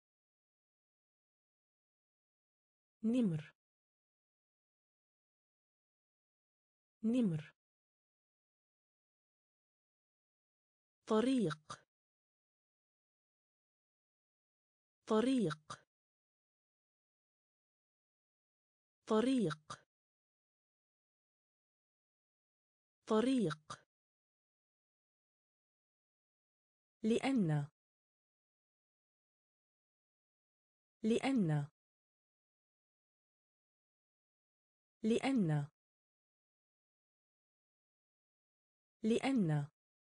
نمر نمر طريق طريق طريق طريق لأن لأن لأن لأن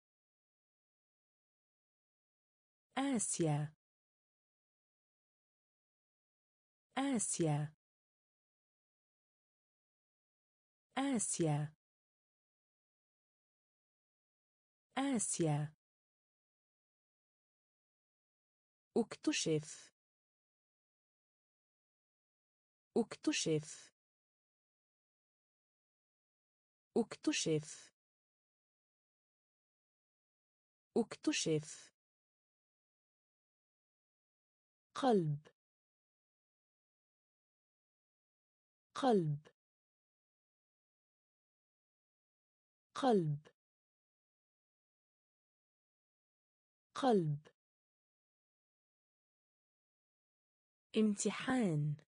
آسيا آسيا آسيا آسيا اكتشف اكتشف اكتشف اكتشف قلب قلب قلب قلب امتحان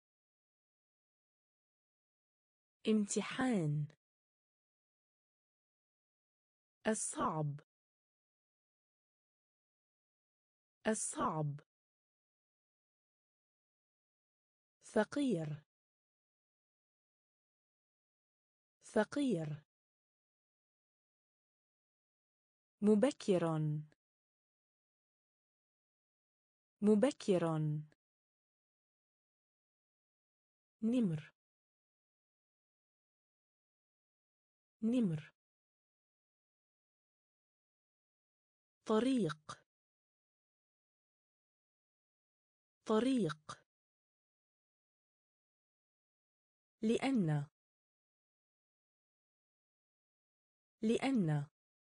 امتحان الصعب الصعب فقير فقير. مبكر. مبكر. نمر. نمر. طريق. طريق. لأن. لأن.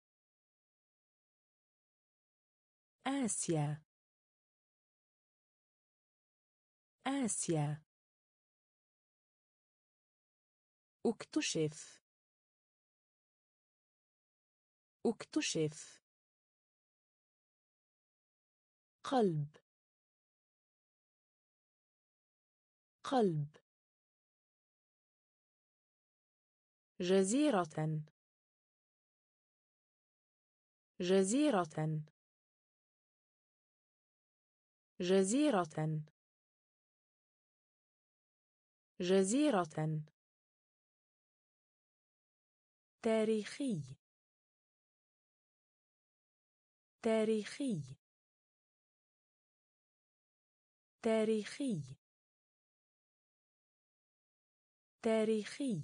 آسيا. آسيا. اكتشف. اكتشف. قلب. قلب. جزيرة. جزيرة. جزيرة. جزيرة. تاريخي. تاريخي. تاريخي. تاريخي.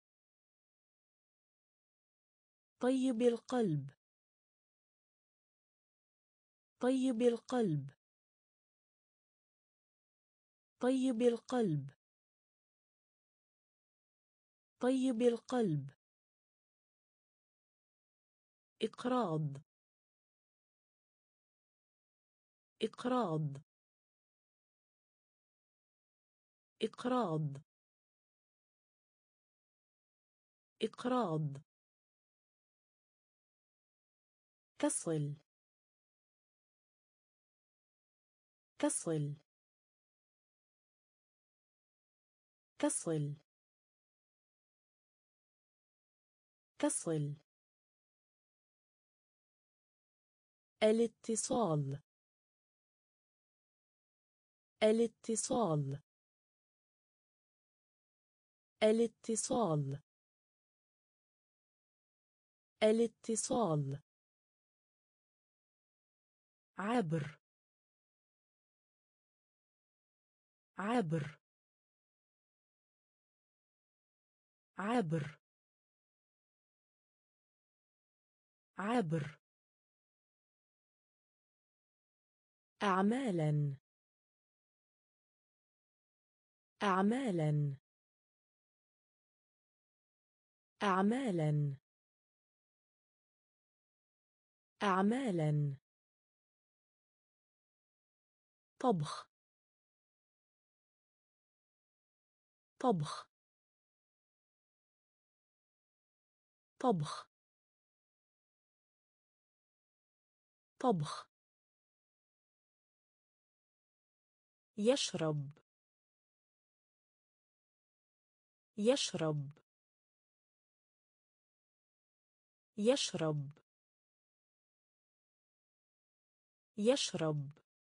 طيب القلب. طيب القلب. طيب القلب. طيب القلب. إقراض. إقراض. إقراض. إقراض. تصل. تصل. تصل. تصل. الاتصال. الاتصال. الاتصال. الاتصال. عبر. عبر. عبر. عبر. أعمالا. أعمالا. أعمالا. أعمالا. طبخ. طبخ. طبخ. طبخ. يشرب. يشرب. يشرب. يشرب.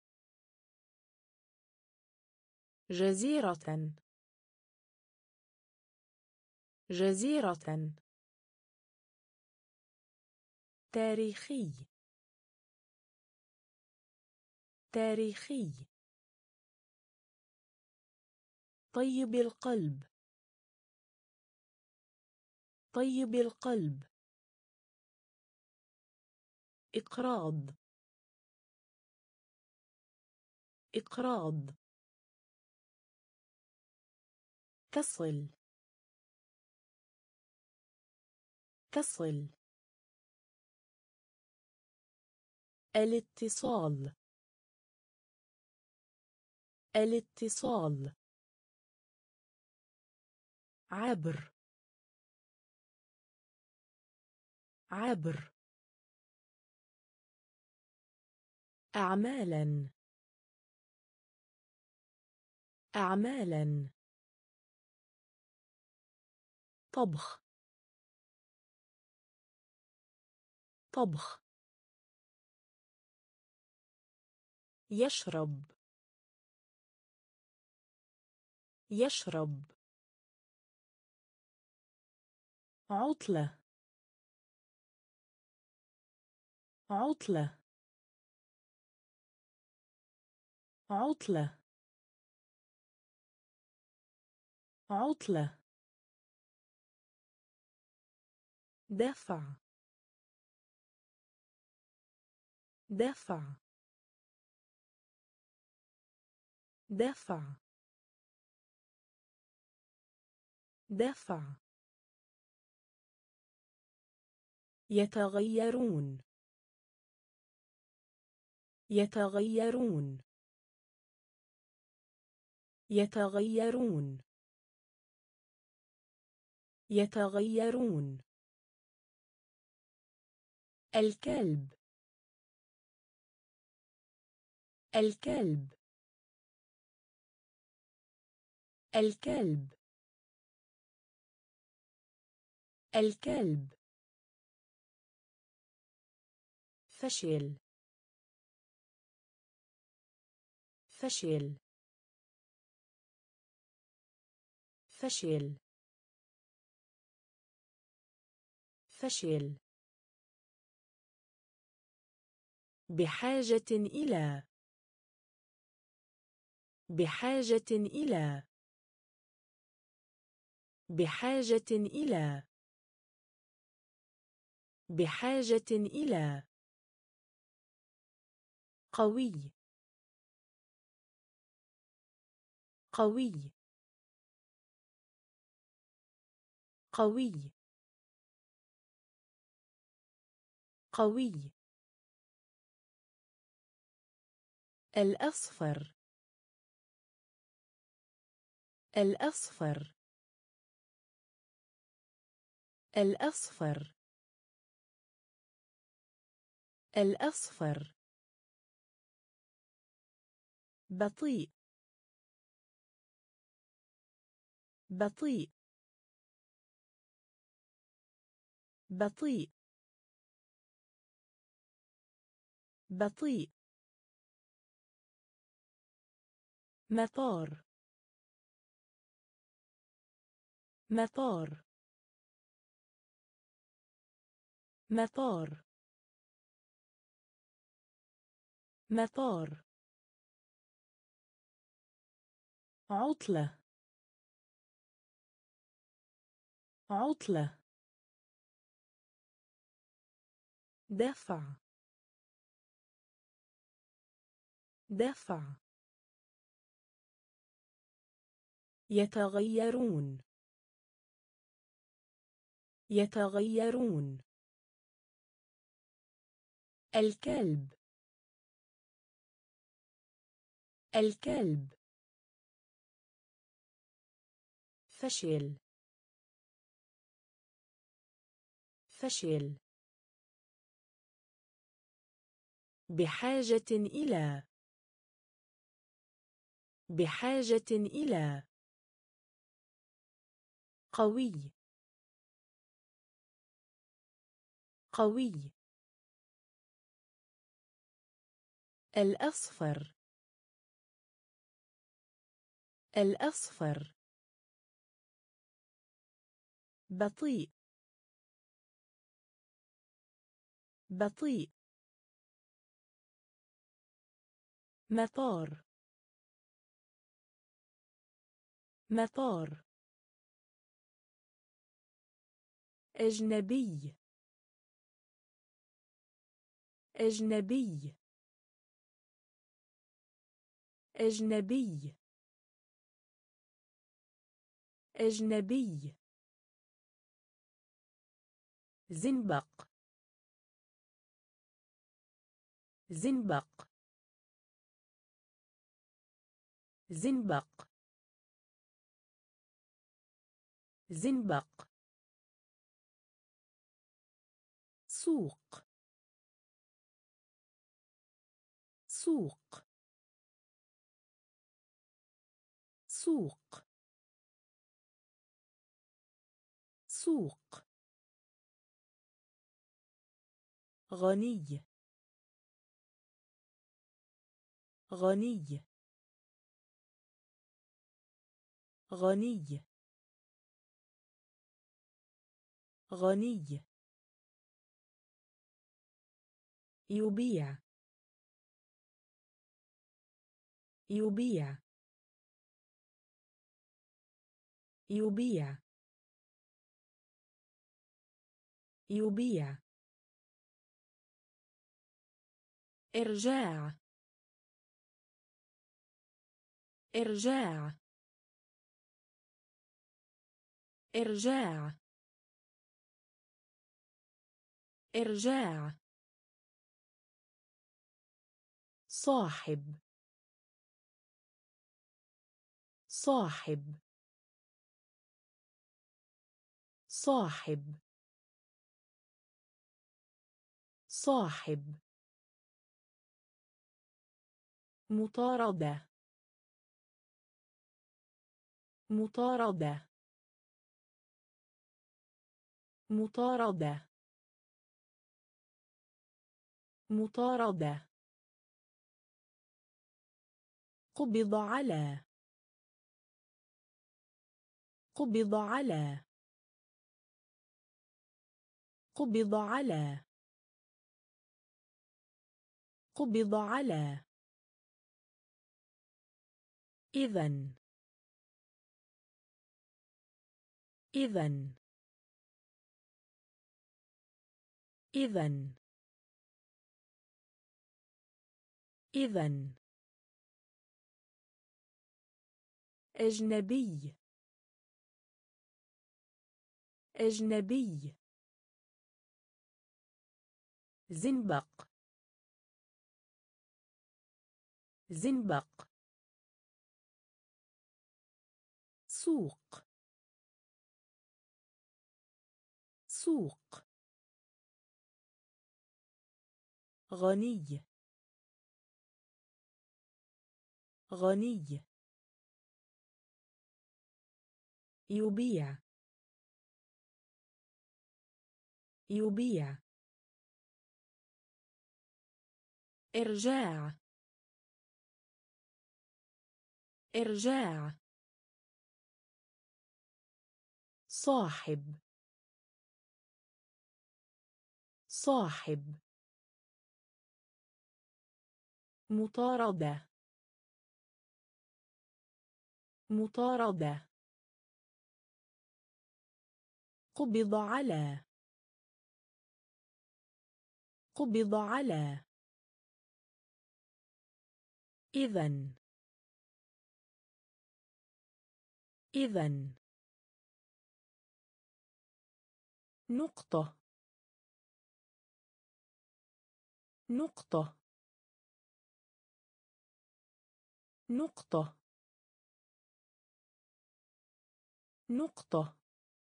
جزيرة. جزيرة. تاريخي. تاريخي. طيب القلب. طيب القلب. إقراض. إقراض. تصل. تصل. الاتصال. الاتصال. عبر. عبر. أعمالا. أعمالا. طبخ. طبخ. يشرب. يشرب. عطلة عطلة عطلة عطلة دفع دفع دفع دفع يتغيرون يتغيرون يتغيرون يتغيرون الكلب الكلب الكلب الكلب فشل فشل فشل فشل بحاجة إلى بحاجة إلى بحاجة إلى بحاجة إلى قوي قوي قوي قوي الأصفر الأصفر الأصفر الأصفر بطيء بطيء بطيء بطيء مطار مطار مطار مطار عطلة عطلة دفع دفع يتغيرون يتغيرون الكلب الكلب فشل فشل بحاجة إلى بحاجة إلى قوي قوي الأصفر الأصفر بطيء بطيء مطار مطار أجنبي أجنبي أجنبي أجنبي زنبق زنبق زنبق زنبق سوق سوق سوق سوق غني غني غني غني. يبيع. يبيع. يبيع. يبيع. إرجاع. إرجاع. إرجاع. إرجاع. صاحب. صاحب. صاحب. صاحب. مطاردة. مطاردة. مطاردة. مطاردة. قبض على. قبض على. قبض على. قبض على. إذن. إذن. إذن. إذن. أجنبي. أجنبي. زنبق. زنبق. سوق. سوق. غني. غني. يبيع. يبيع. إرجاع. إرجاع. صاحب. صاحب. مطاردة. مطاردة. قبض على. قبض على. إذن. إذن. نقطة. نقطة. نقطة. نقطة.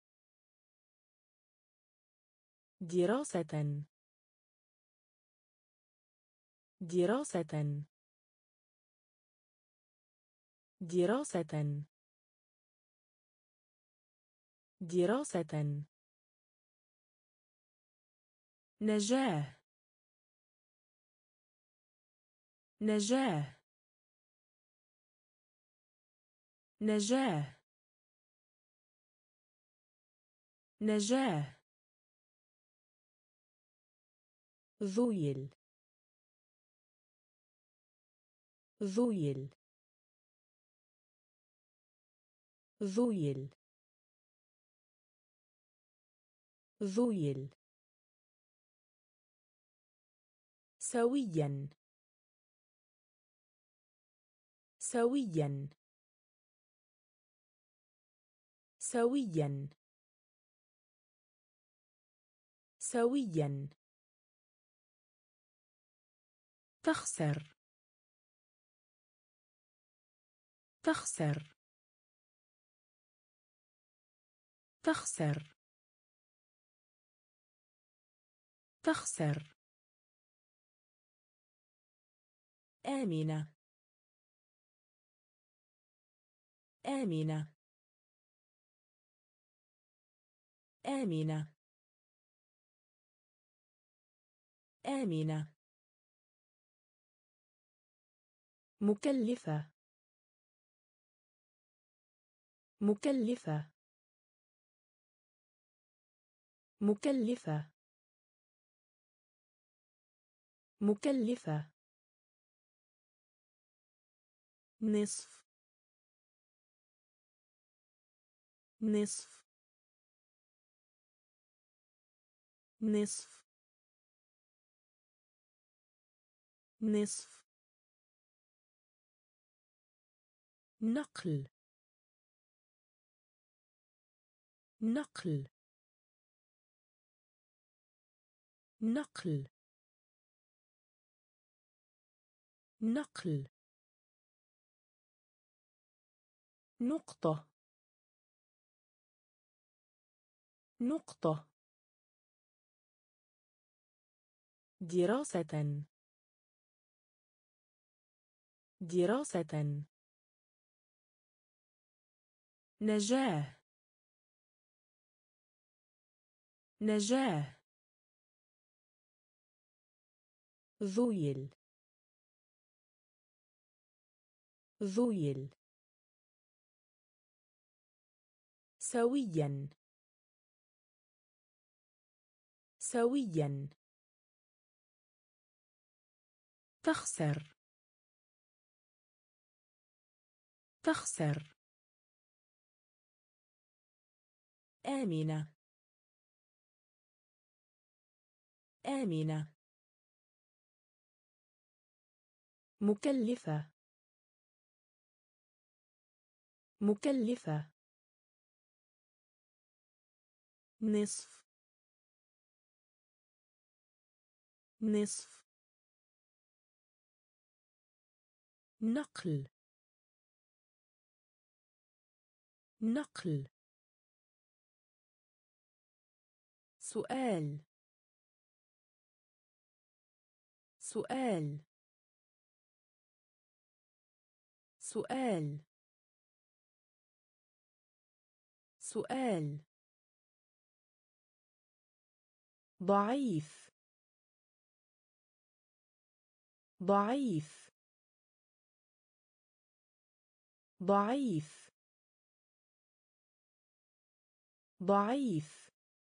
دراسة. دراسة. دراسة. دراسة. نجاة. نجاة. نجاة. نجاة. ذويل. ذويل. ذويل. ذويل. سويا. سويا. سويا. سويا. تخسر. تخسر. تخسر. تخسر. آمنة. آمنة. آمنة. آمنة. مكلفة. مكلفة. مكلفة مكلفة نصف نصف نصف نصف نقل نقل نقل نقل نقطة نقطة دراسة دراسة نجاح نجاح ذويل ذويل سويا سويا تخسر تخسر آمنة آمنة مكلفة مكلفة نصف نصف نقل نقل سؤال سؤال سؤال سؤال ضعيف ضعيف ضعيف ضعيف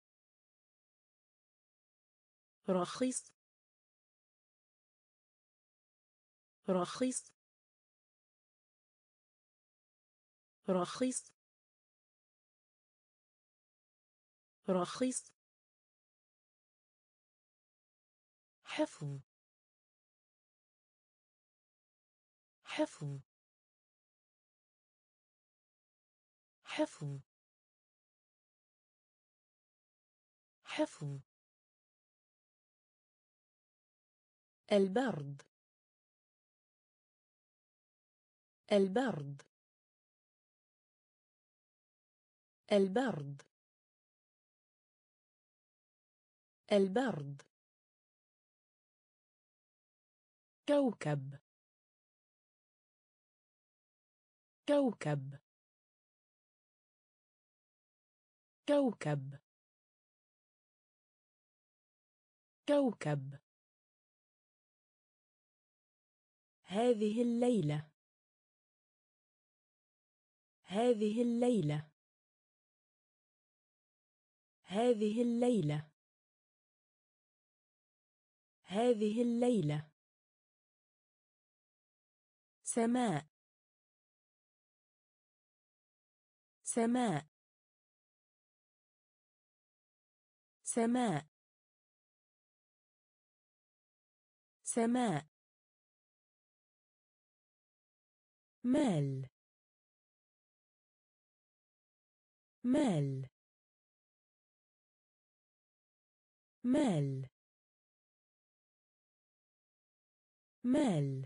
رخيص رخيص رخيص رخيص حفظ حفظ حفظ حفظ البرد البرد البرد البرد كوكب كوكب كوكب كوكب هذه الليلة هذه الليلة هذه الليلة هذه الليلة سماء سماء سماء سماء مال مال مال مال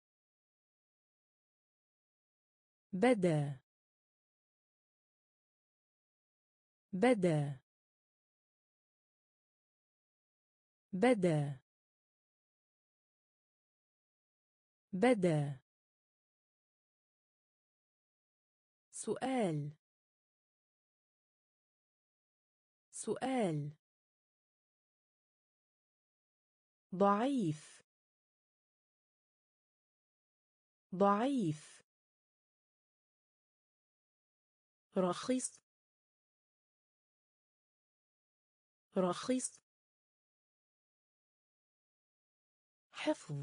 بدا بدا بدا بدا سؤال سؤال ضعيف ضعيف رخيص رخيص. حفظ.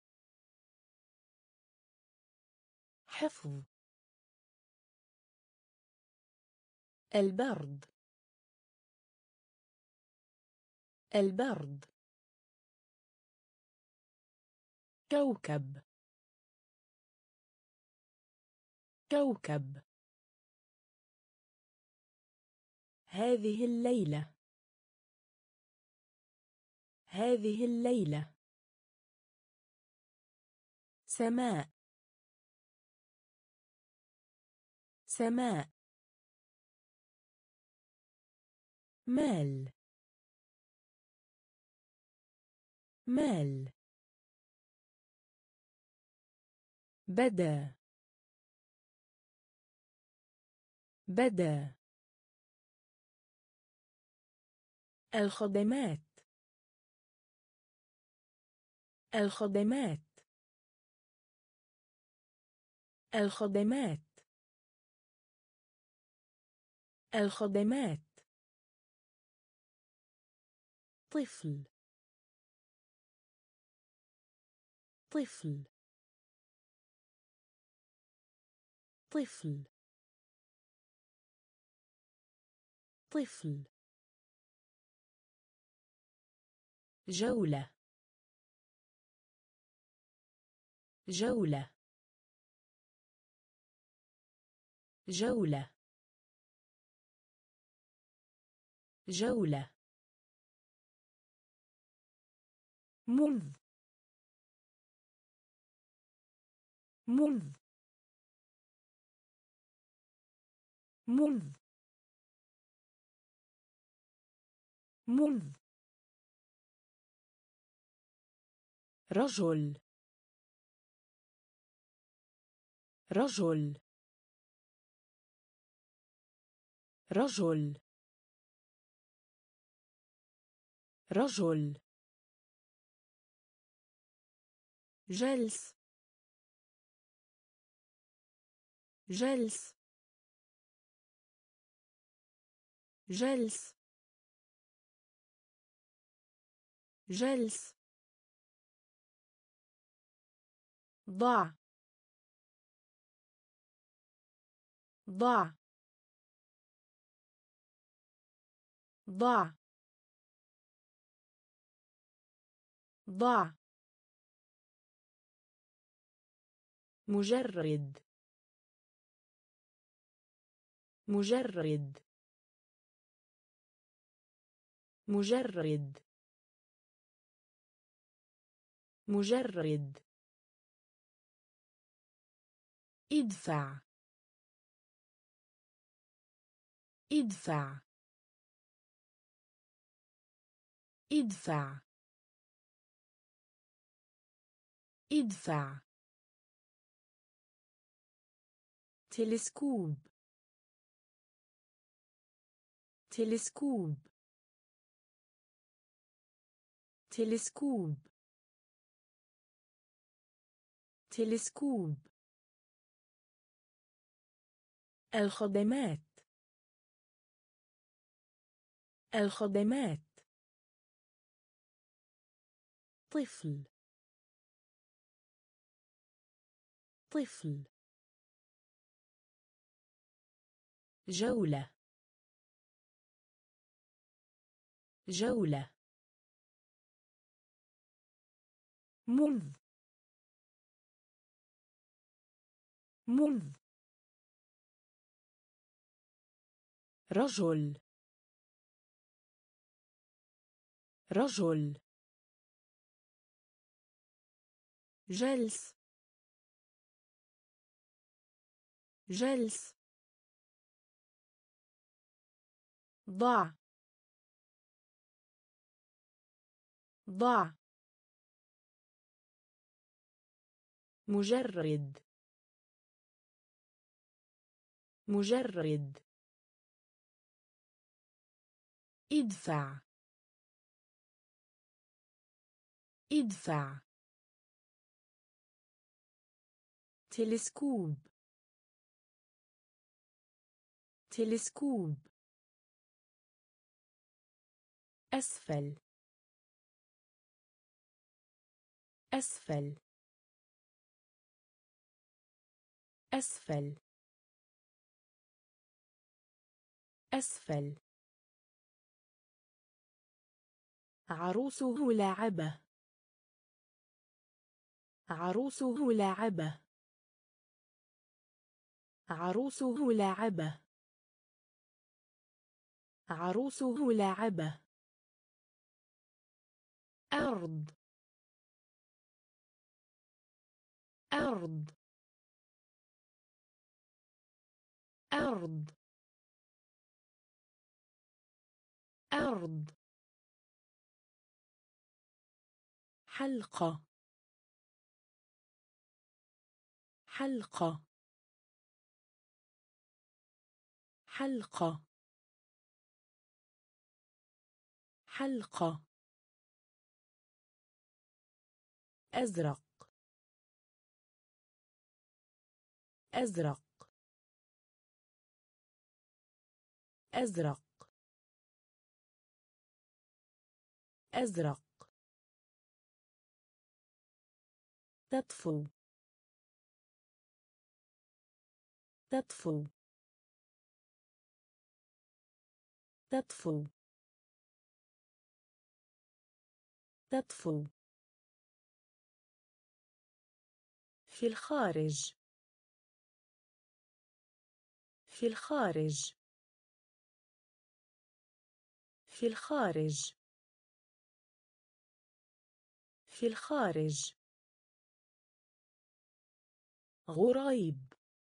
حفظ. البرد. البرد. كوكب. كوكب. هذه الليلة. هذه الليلة. سماء. سماء. مال. مال. بدا. بدا. الخدمات. الخدمات. الخدمات. الخدمات. طفل. طفل. طفل. طفل. جولة. جولة. جولة. جولة. منذ. منذ. منذ. منذ. رجل. رجل. رجل. رجل. جلس. جلس. جلس. جلس. ضع. ضع. ضع. ضع. مجرد. مجرد. مجرد. مجرد. ادفع. ادفع. ادفع. ادفع. تلسكوب. تلسكوب. تلسكوب. تلسكوب. الخدمات. الخدمات. طفل. طفل. جولة. جولة. منذ. منذ. رجل. رجل. جلس. جلس. ضع. ضع. مجرد. مجرد. ادفع. ادفع. تلسكوب. تلسكوب. أسفل أسفل أسفل أسفل عروسه لاعبة عروسه لاعبة عروسه لاعبة عروسه لاعبة أرض أرض أرض أرض حلقة حلقة حلقة حلقة أزرق أزرق أزرق أزرق تطفو تطفو تطفو تطفو في الخارج في الخارج في الخارج في الخارج غريب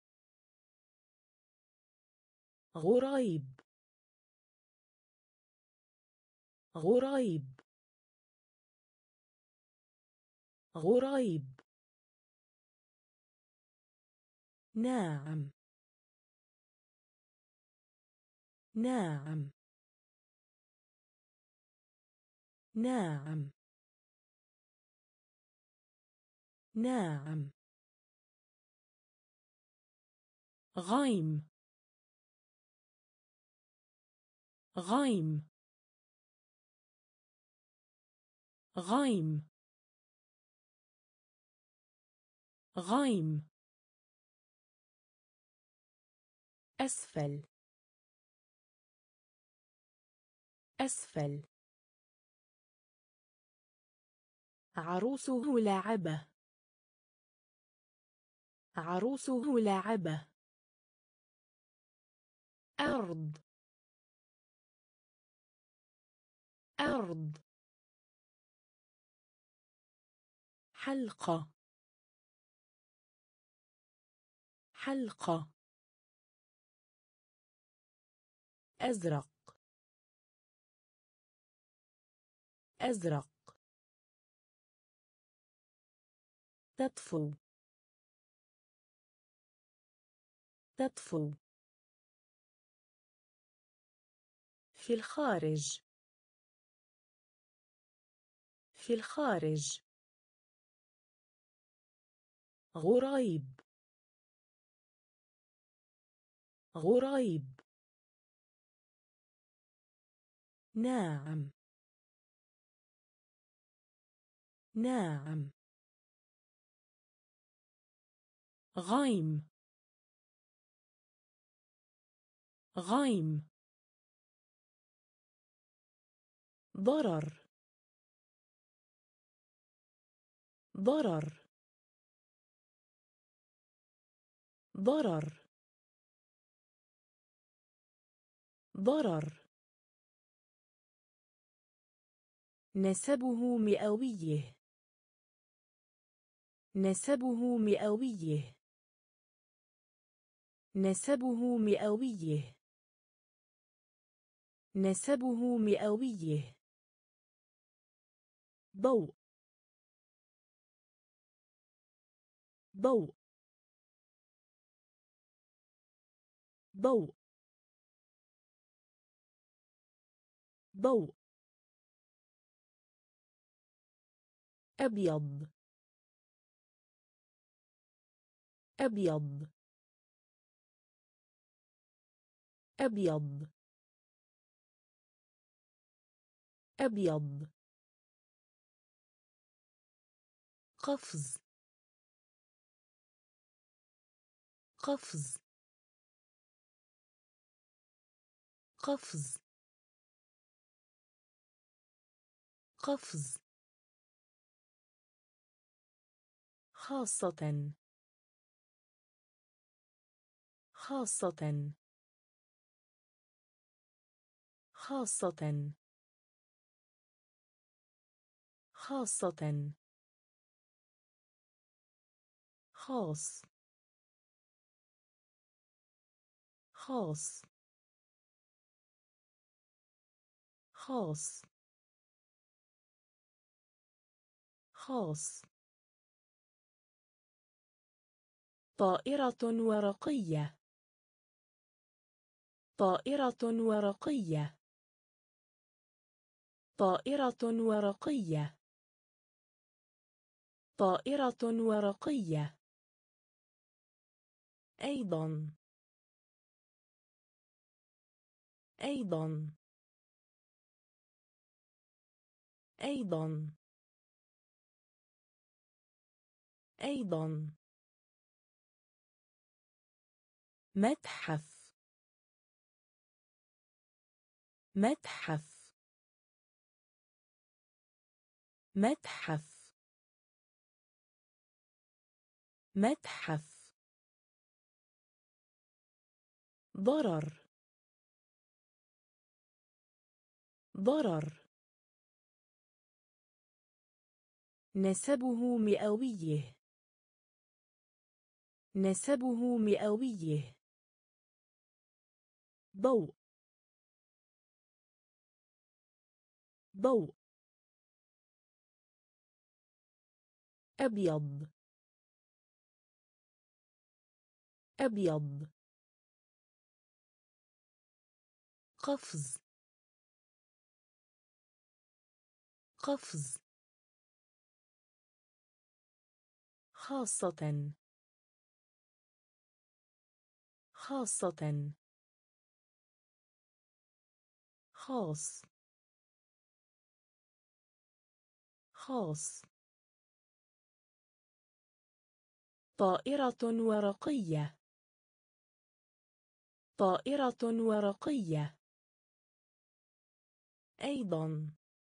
غريب غريب غريب ناعم ناعم ناعم ناعم غيم غيم غيم غيم أسفل أسفل عروسه لاعبة عروسه لاعبة أرض أرض حلقة حلقة أزرق أزرق تطفو تطفو في الخارج في الخارج غريب غريب ناعم ناعم غيم غيم ضرر ضرر ضرر ضرر نسبه مئويه نسبه مئويه نسبه مئويه نسبه مئويه ضوء ضوء ضوء ضوء أبيض أبيض أبيض أبيض. قفز. قفز. قفز. قفز. خاصة. خاصة. خاصة. خاصة. خاص. خاص. خاص. خاص. طائرة ورقية. طائرة ورقية. طائرة ورقية. طائرة ورقية. أيضا. أيضا. أيضا. أيضا. متحف. متحف. متحف. متحف. ضرر. ضرر. نسبه مئويه. نسبه مئويه. ضوء. ضوء. أبيض. أبيض. قفز. قفز. خاصة. خاصة. خاص. خاص. طائرة ورقية. طائرة ورقية. أيضا.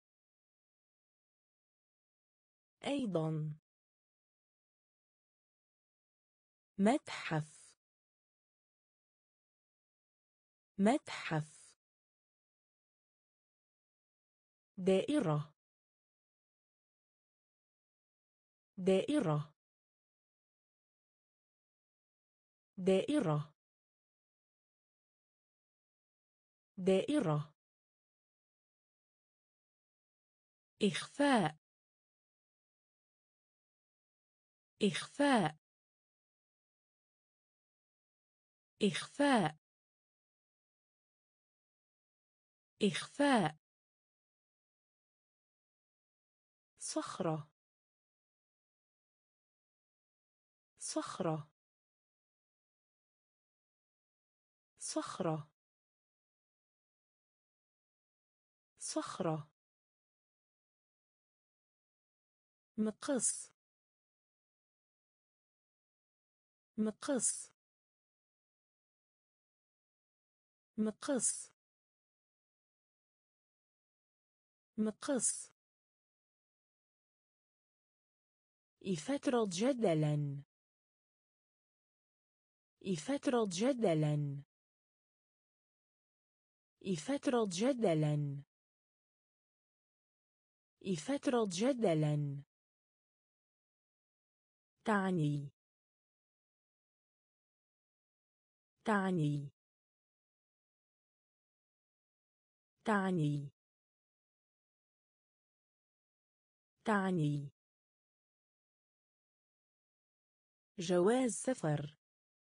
أيضا. متحف. متحف. دائرة. دائرة. دائرة. دائرة. إخفاء. إخفاء. إخفاء. إخفاء. صخرة. صخرة. صخرة. صخرة. مقص. مقص. مقص. مقص. إفترض جدلا. إفترض جدلا. إفترض جدلا. إفترض جدلا. تعني. تعني. تعني. تعني. جواز سفر.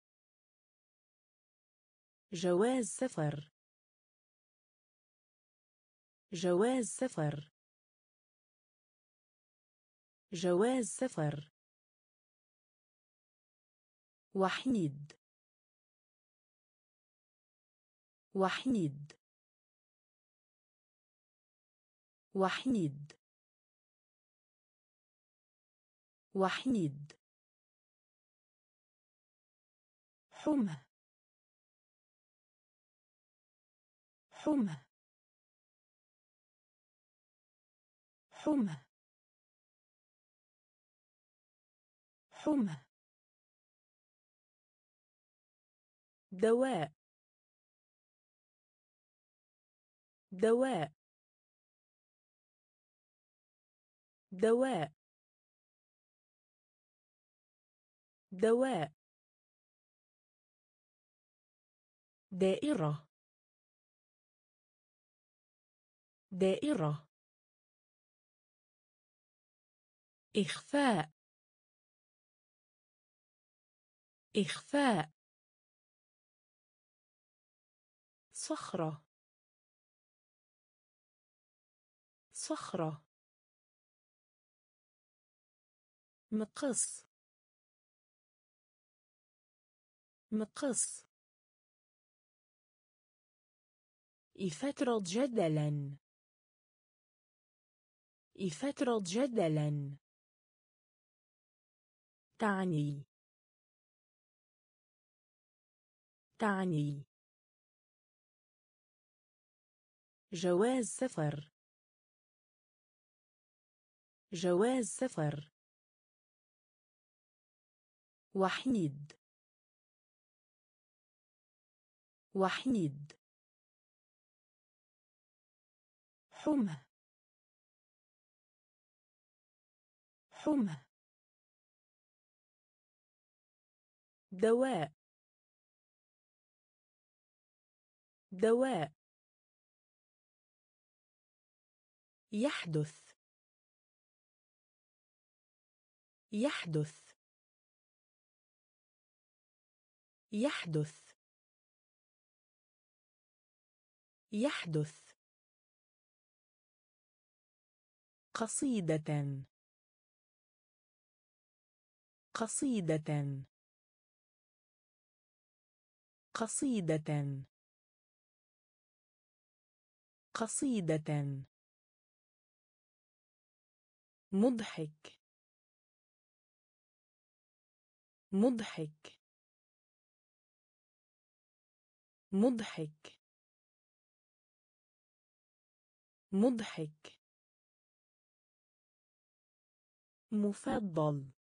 جواز سفر. جواز سفر. جواز سفر. وحيد. وحيد. وحيد وحيد حمى حمى حمى حمى دواء دواء دواء دواء دائرة دائرة إخفاء إخفاء صخرة صخرة مقص مقص فترة جدلا فترة جدلا تعني تعني جواز سفر جواز سفر وحيد وحيد حمى حمى دواء دواء يحدث يحدث يحدث يحدث قصيدة قصيدة قصيدة قصيدة مضحك مضحك مضحك مضحك مفضل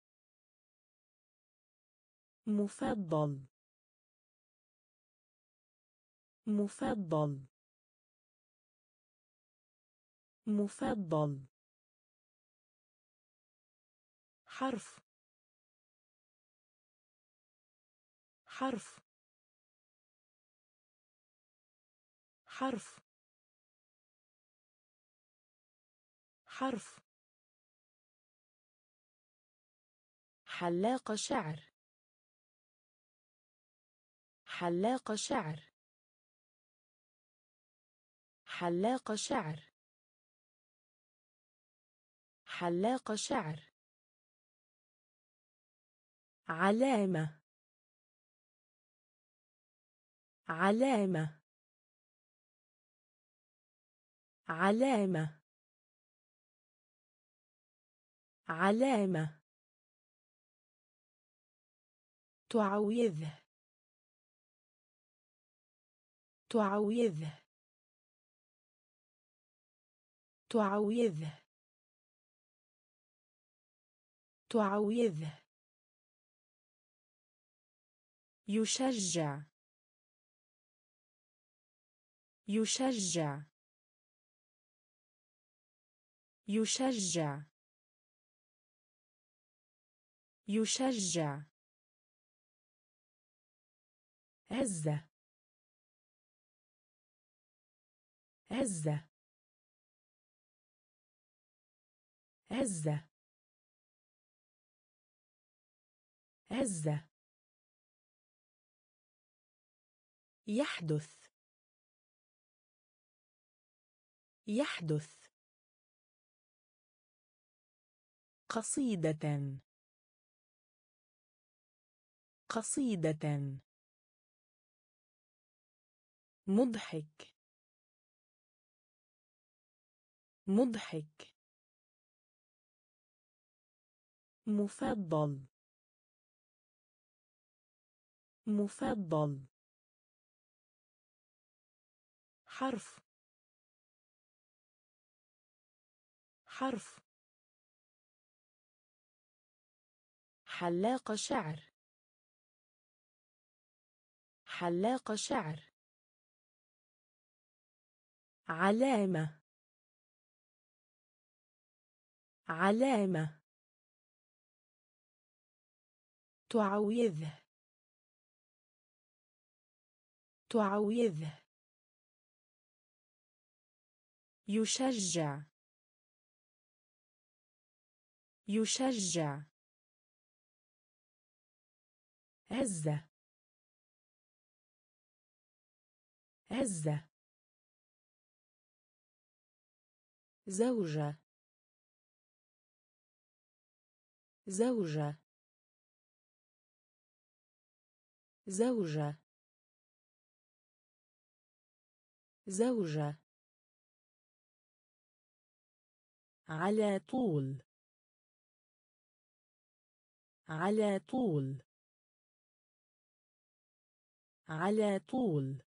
مفضل مفضل مفضل حرف حرف حرف حرف حلاق شعر حلاق شعر حلاق شعر حلاق شعر علامة علامة علامة علامة تعويذ تعويذ تعويذ تعويذ يشجع يشجع يشجع يشجع هزة هزة هزة هزة يحدث يحدث قصيدة قصيدة مضحك مضحك مفضل مفضل حرف حرف حلاق شعر حلاق شعر علامة علامة تعويذه تعويذه يشجع يشجع هزة هزة زوجة زوجة زوجة زوجة على طول على طول على طول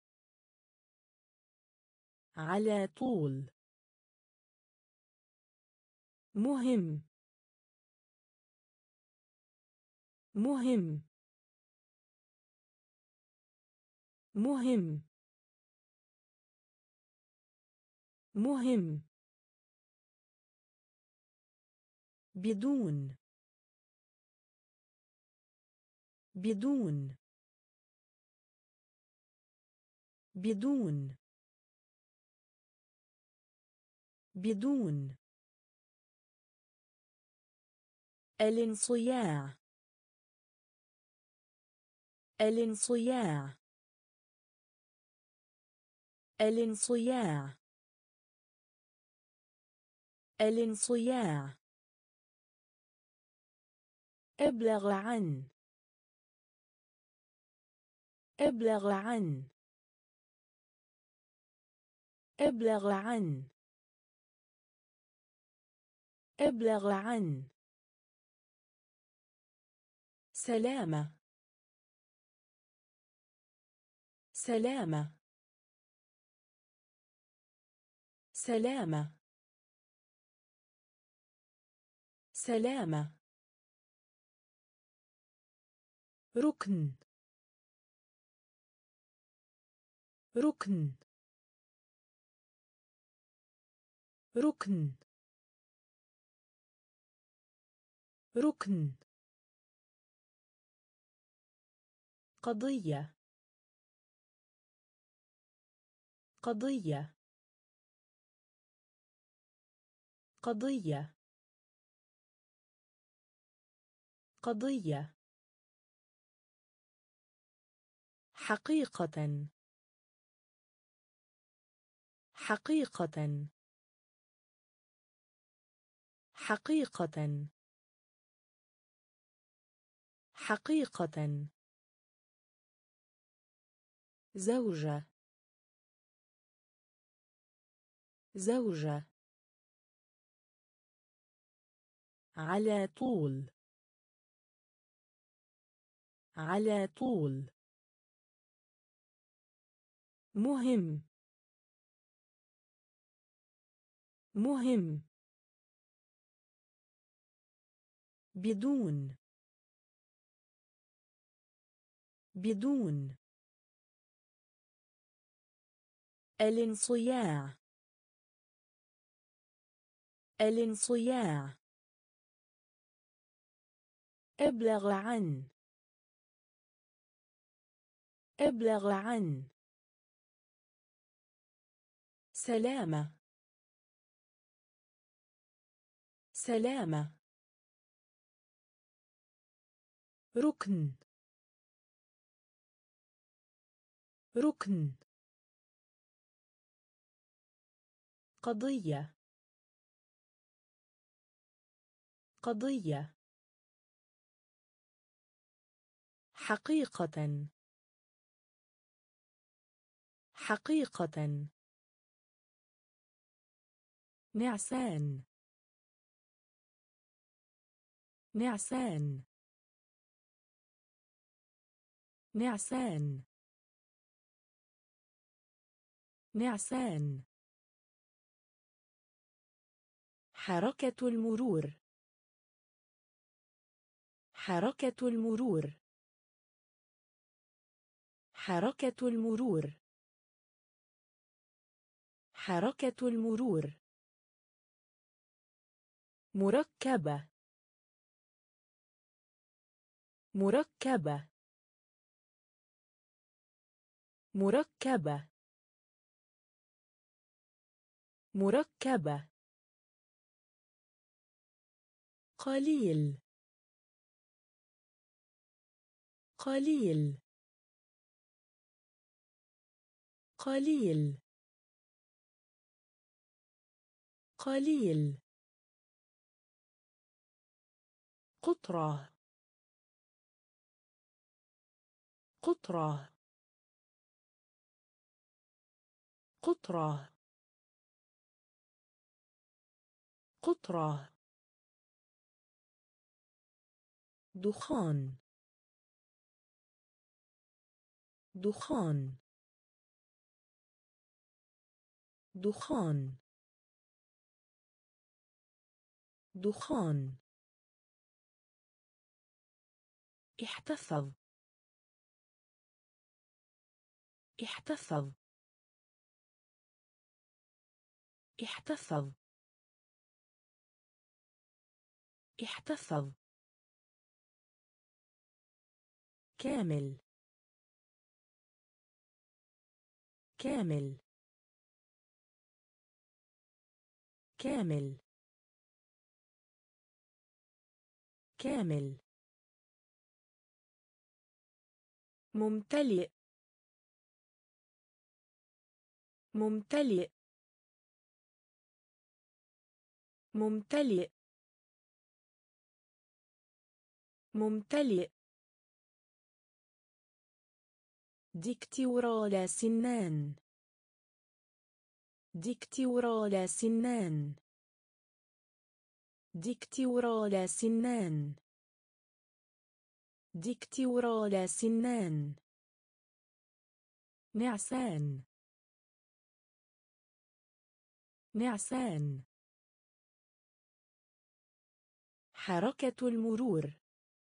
على طول مهم مهم مهم مهم بدون بدون بدون بدون الانصياع الانصياع الانصياع الانصياع ابلغ عن ابلغ عن ابلغ عن ابلغ عن سلامة سلامة سلامة سلامة ركن ركن ركن ركن قضية قضية قضية قضية حقيقة حقيقة حقيقة حقيقة زوجة زوجة على طول على طول مهم مهم بدون بدون الانصياع الانصياع ابلغ عن ابلغ عن سلامة سلامة ركن ركن قضية قضية حقيقة حقيقة نعسان نعسان نعسان نعسان حركة المرور حركة المرور حركة المرور حركة المرور مركبة مركبة مركبة مركبة قليل قليل قليل قليل قطرة قطرة قطرة قطرة دخان دخان دخان دخان احتفظ احتفظ احتفظ احتفظ كامل كامل كامل كامل ممتلئ ممتلئ ممتلئ ممتلئ ديكتورال سنان ديكتورال سنان ديكتورال سنان ديكتورال سنان نعسان نعسان حركة المرور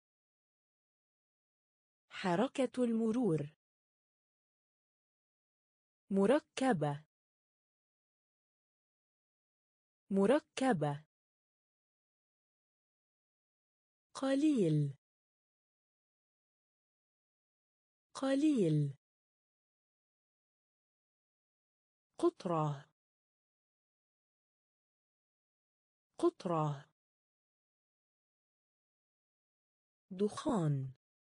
حركة المرور مركبة مركبة قليل قليل قطرة قطرة دخان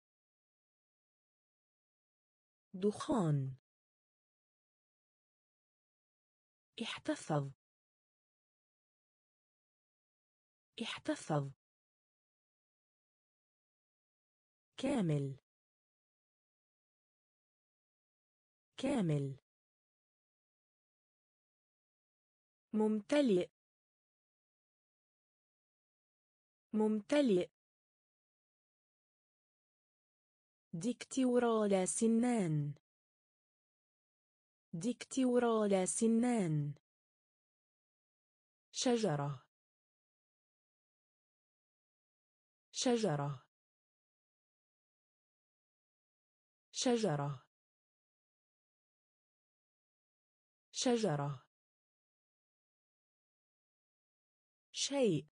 دخان احتفظ احتفظ كامل كامل ممتلئ ممتلئ ديكتورال سنان ديكتورال سنان شجرة شجرة شجرة شجرة شيء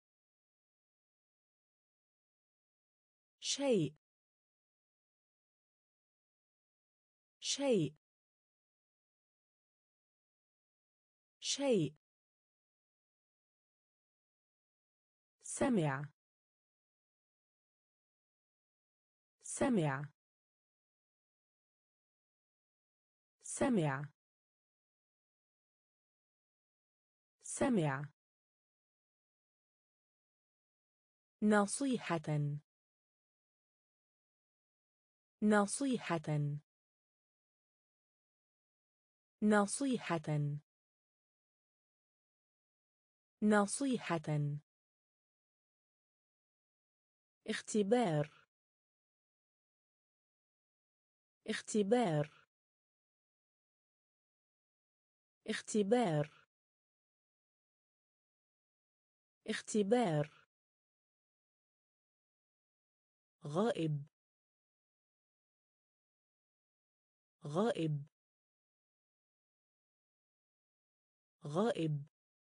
شيء شيء شيء سمع سمع سمع سمع نصيحة نصيحة نصيحة نصيحة. اختبار. اختبار. اختبار. اختبار. غائب. غائب. غائب.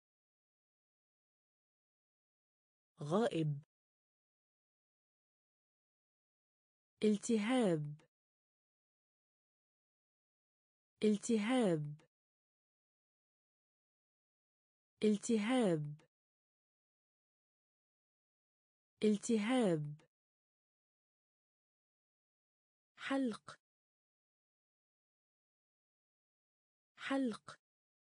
غائب. التهاب. التهاب. التهاب. التهاب. حلق. حلق.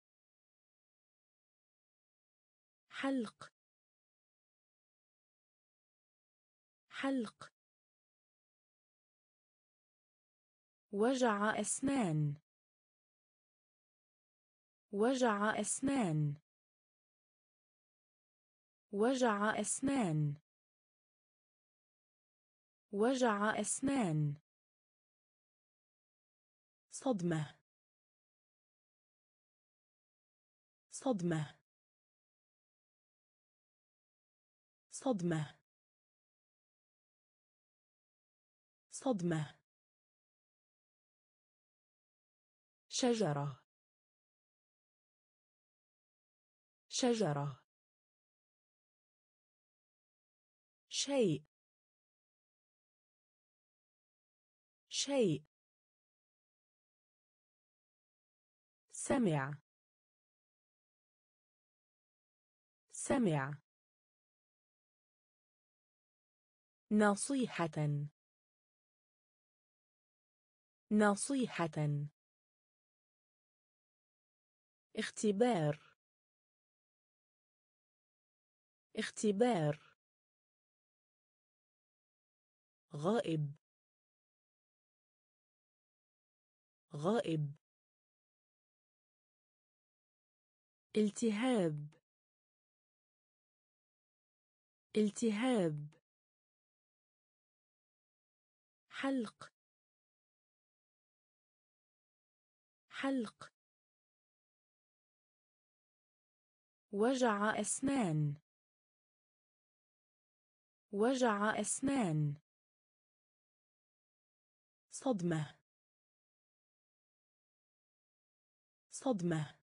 حلق. حلق. وجع أسنان. وجع أسنان. وجع أسنان. وجع أسنان. صدمة. صدمة. صدمة. صدمة. شجرة. شجرة. شيء. شيء. سمع. سمع. نصيحة. نصيحة. اختبار. اختبار. غائب. غائب. التهاب. التهاب. حلق. حلق. وجع أسنان. وجع أسنان. صدمة. صدمة.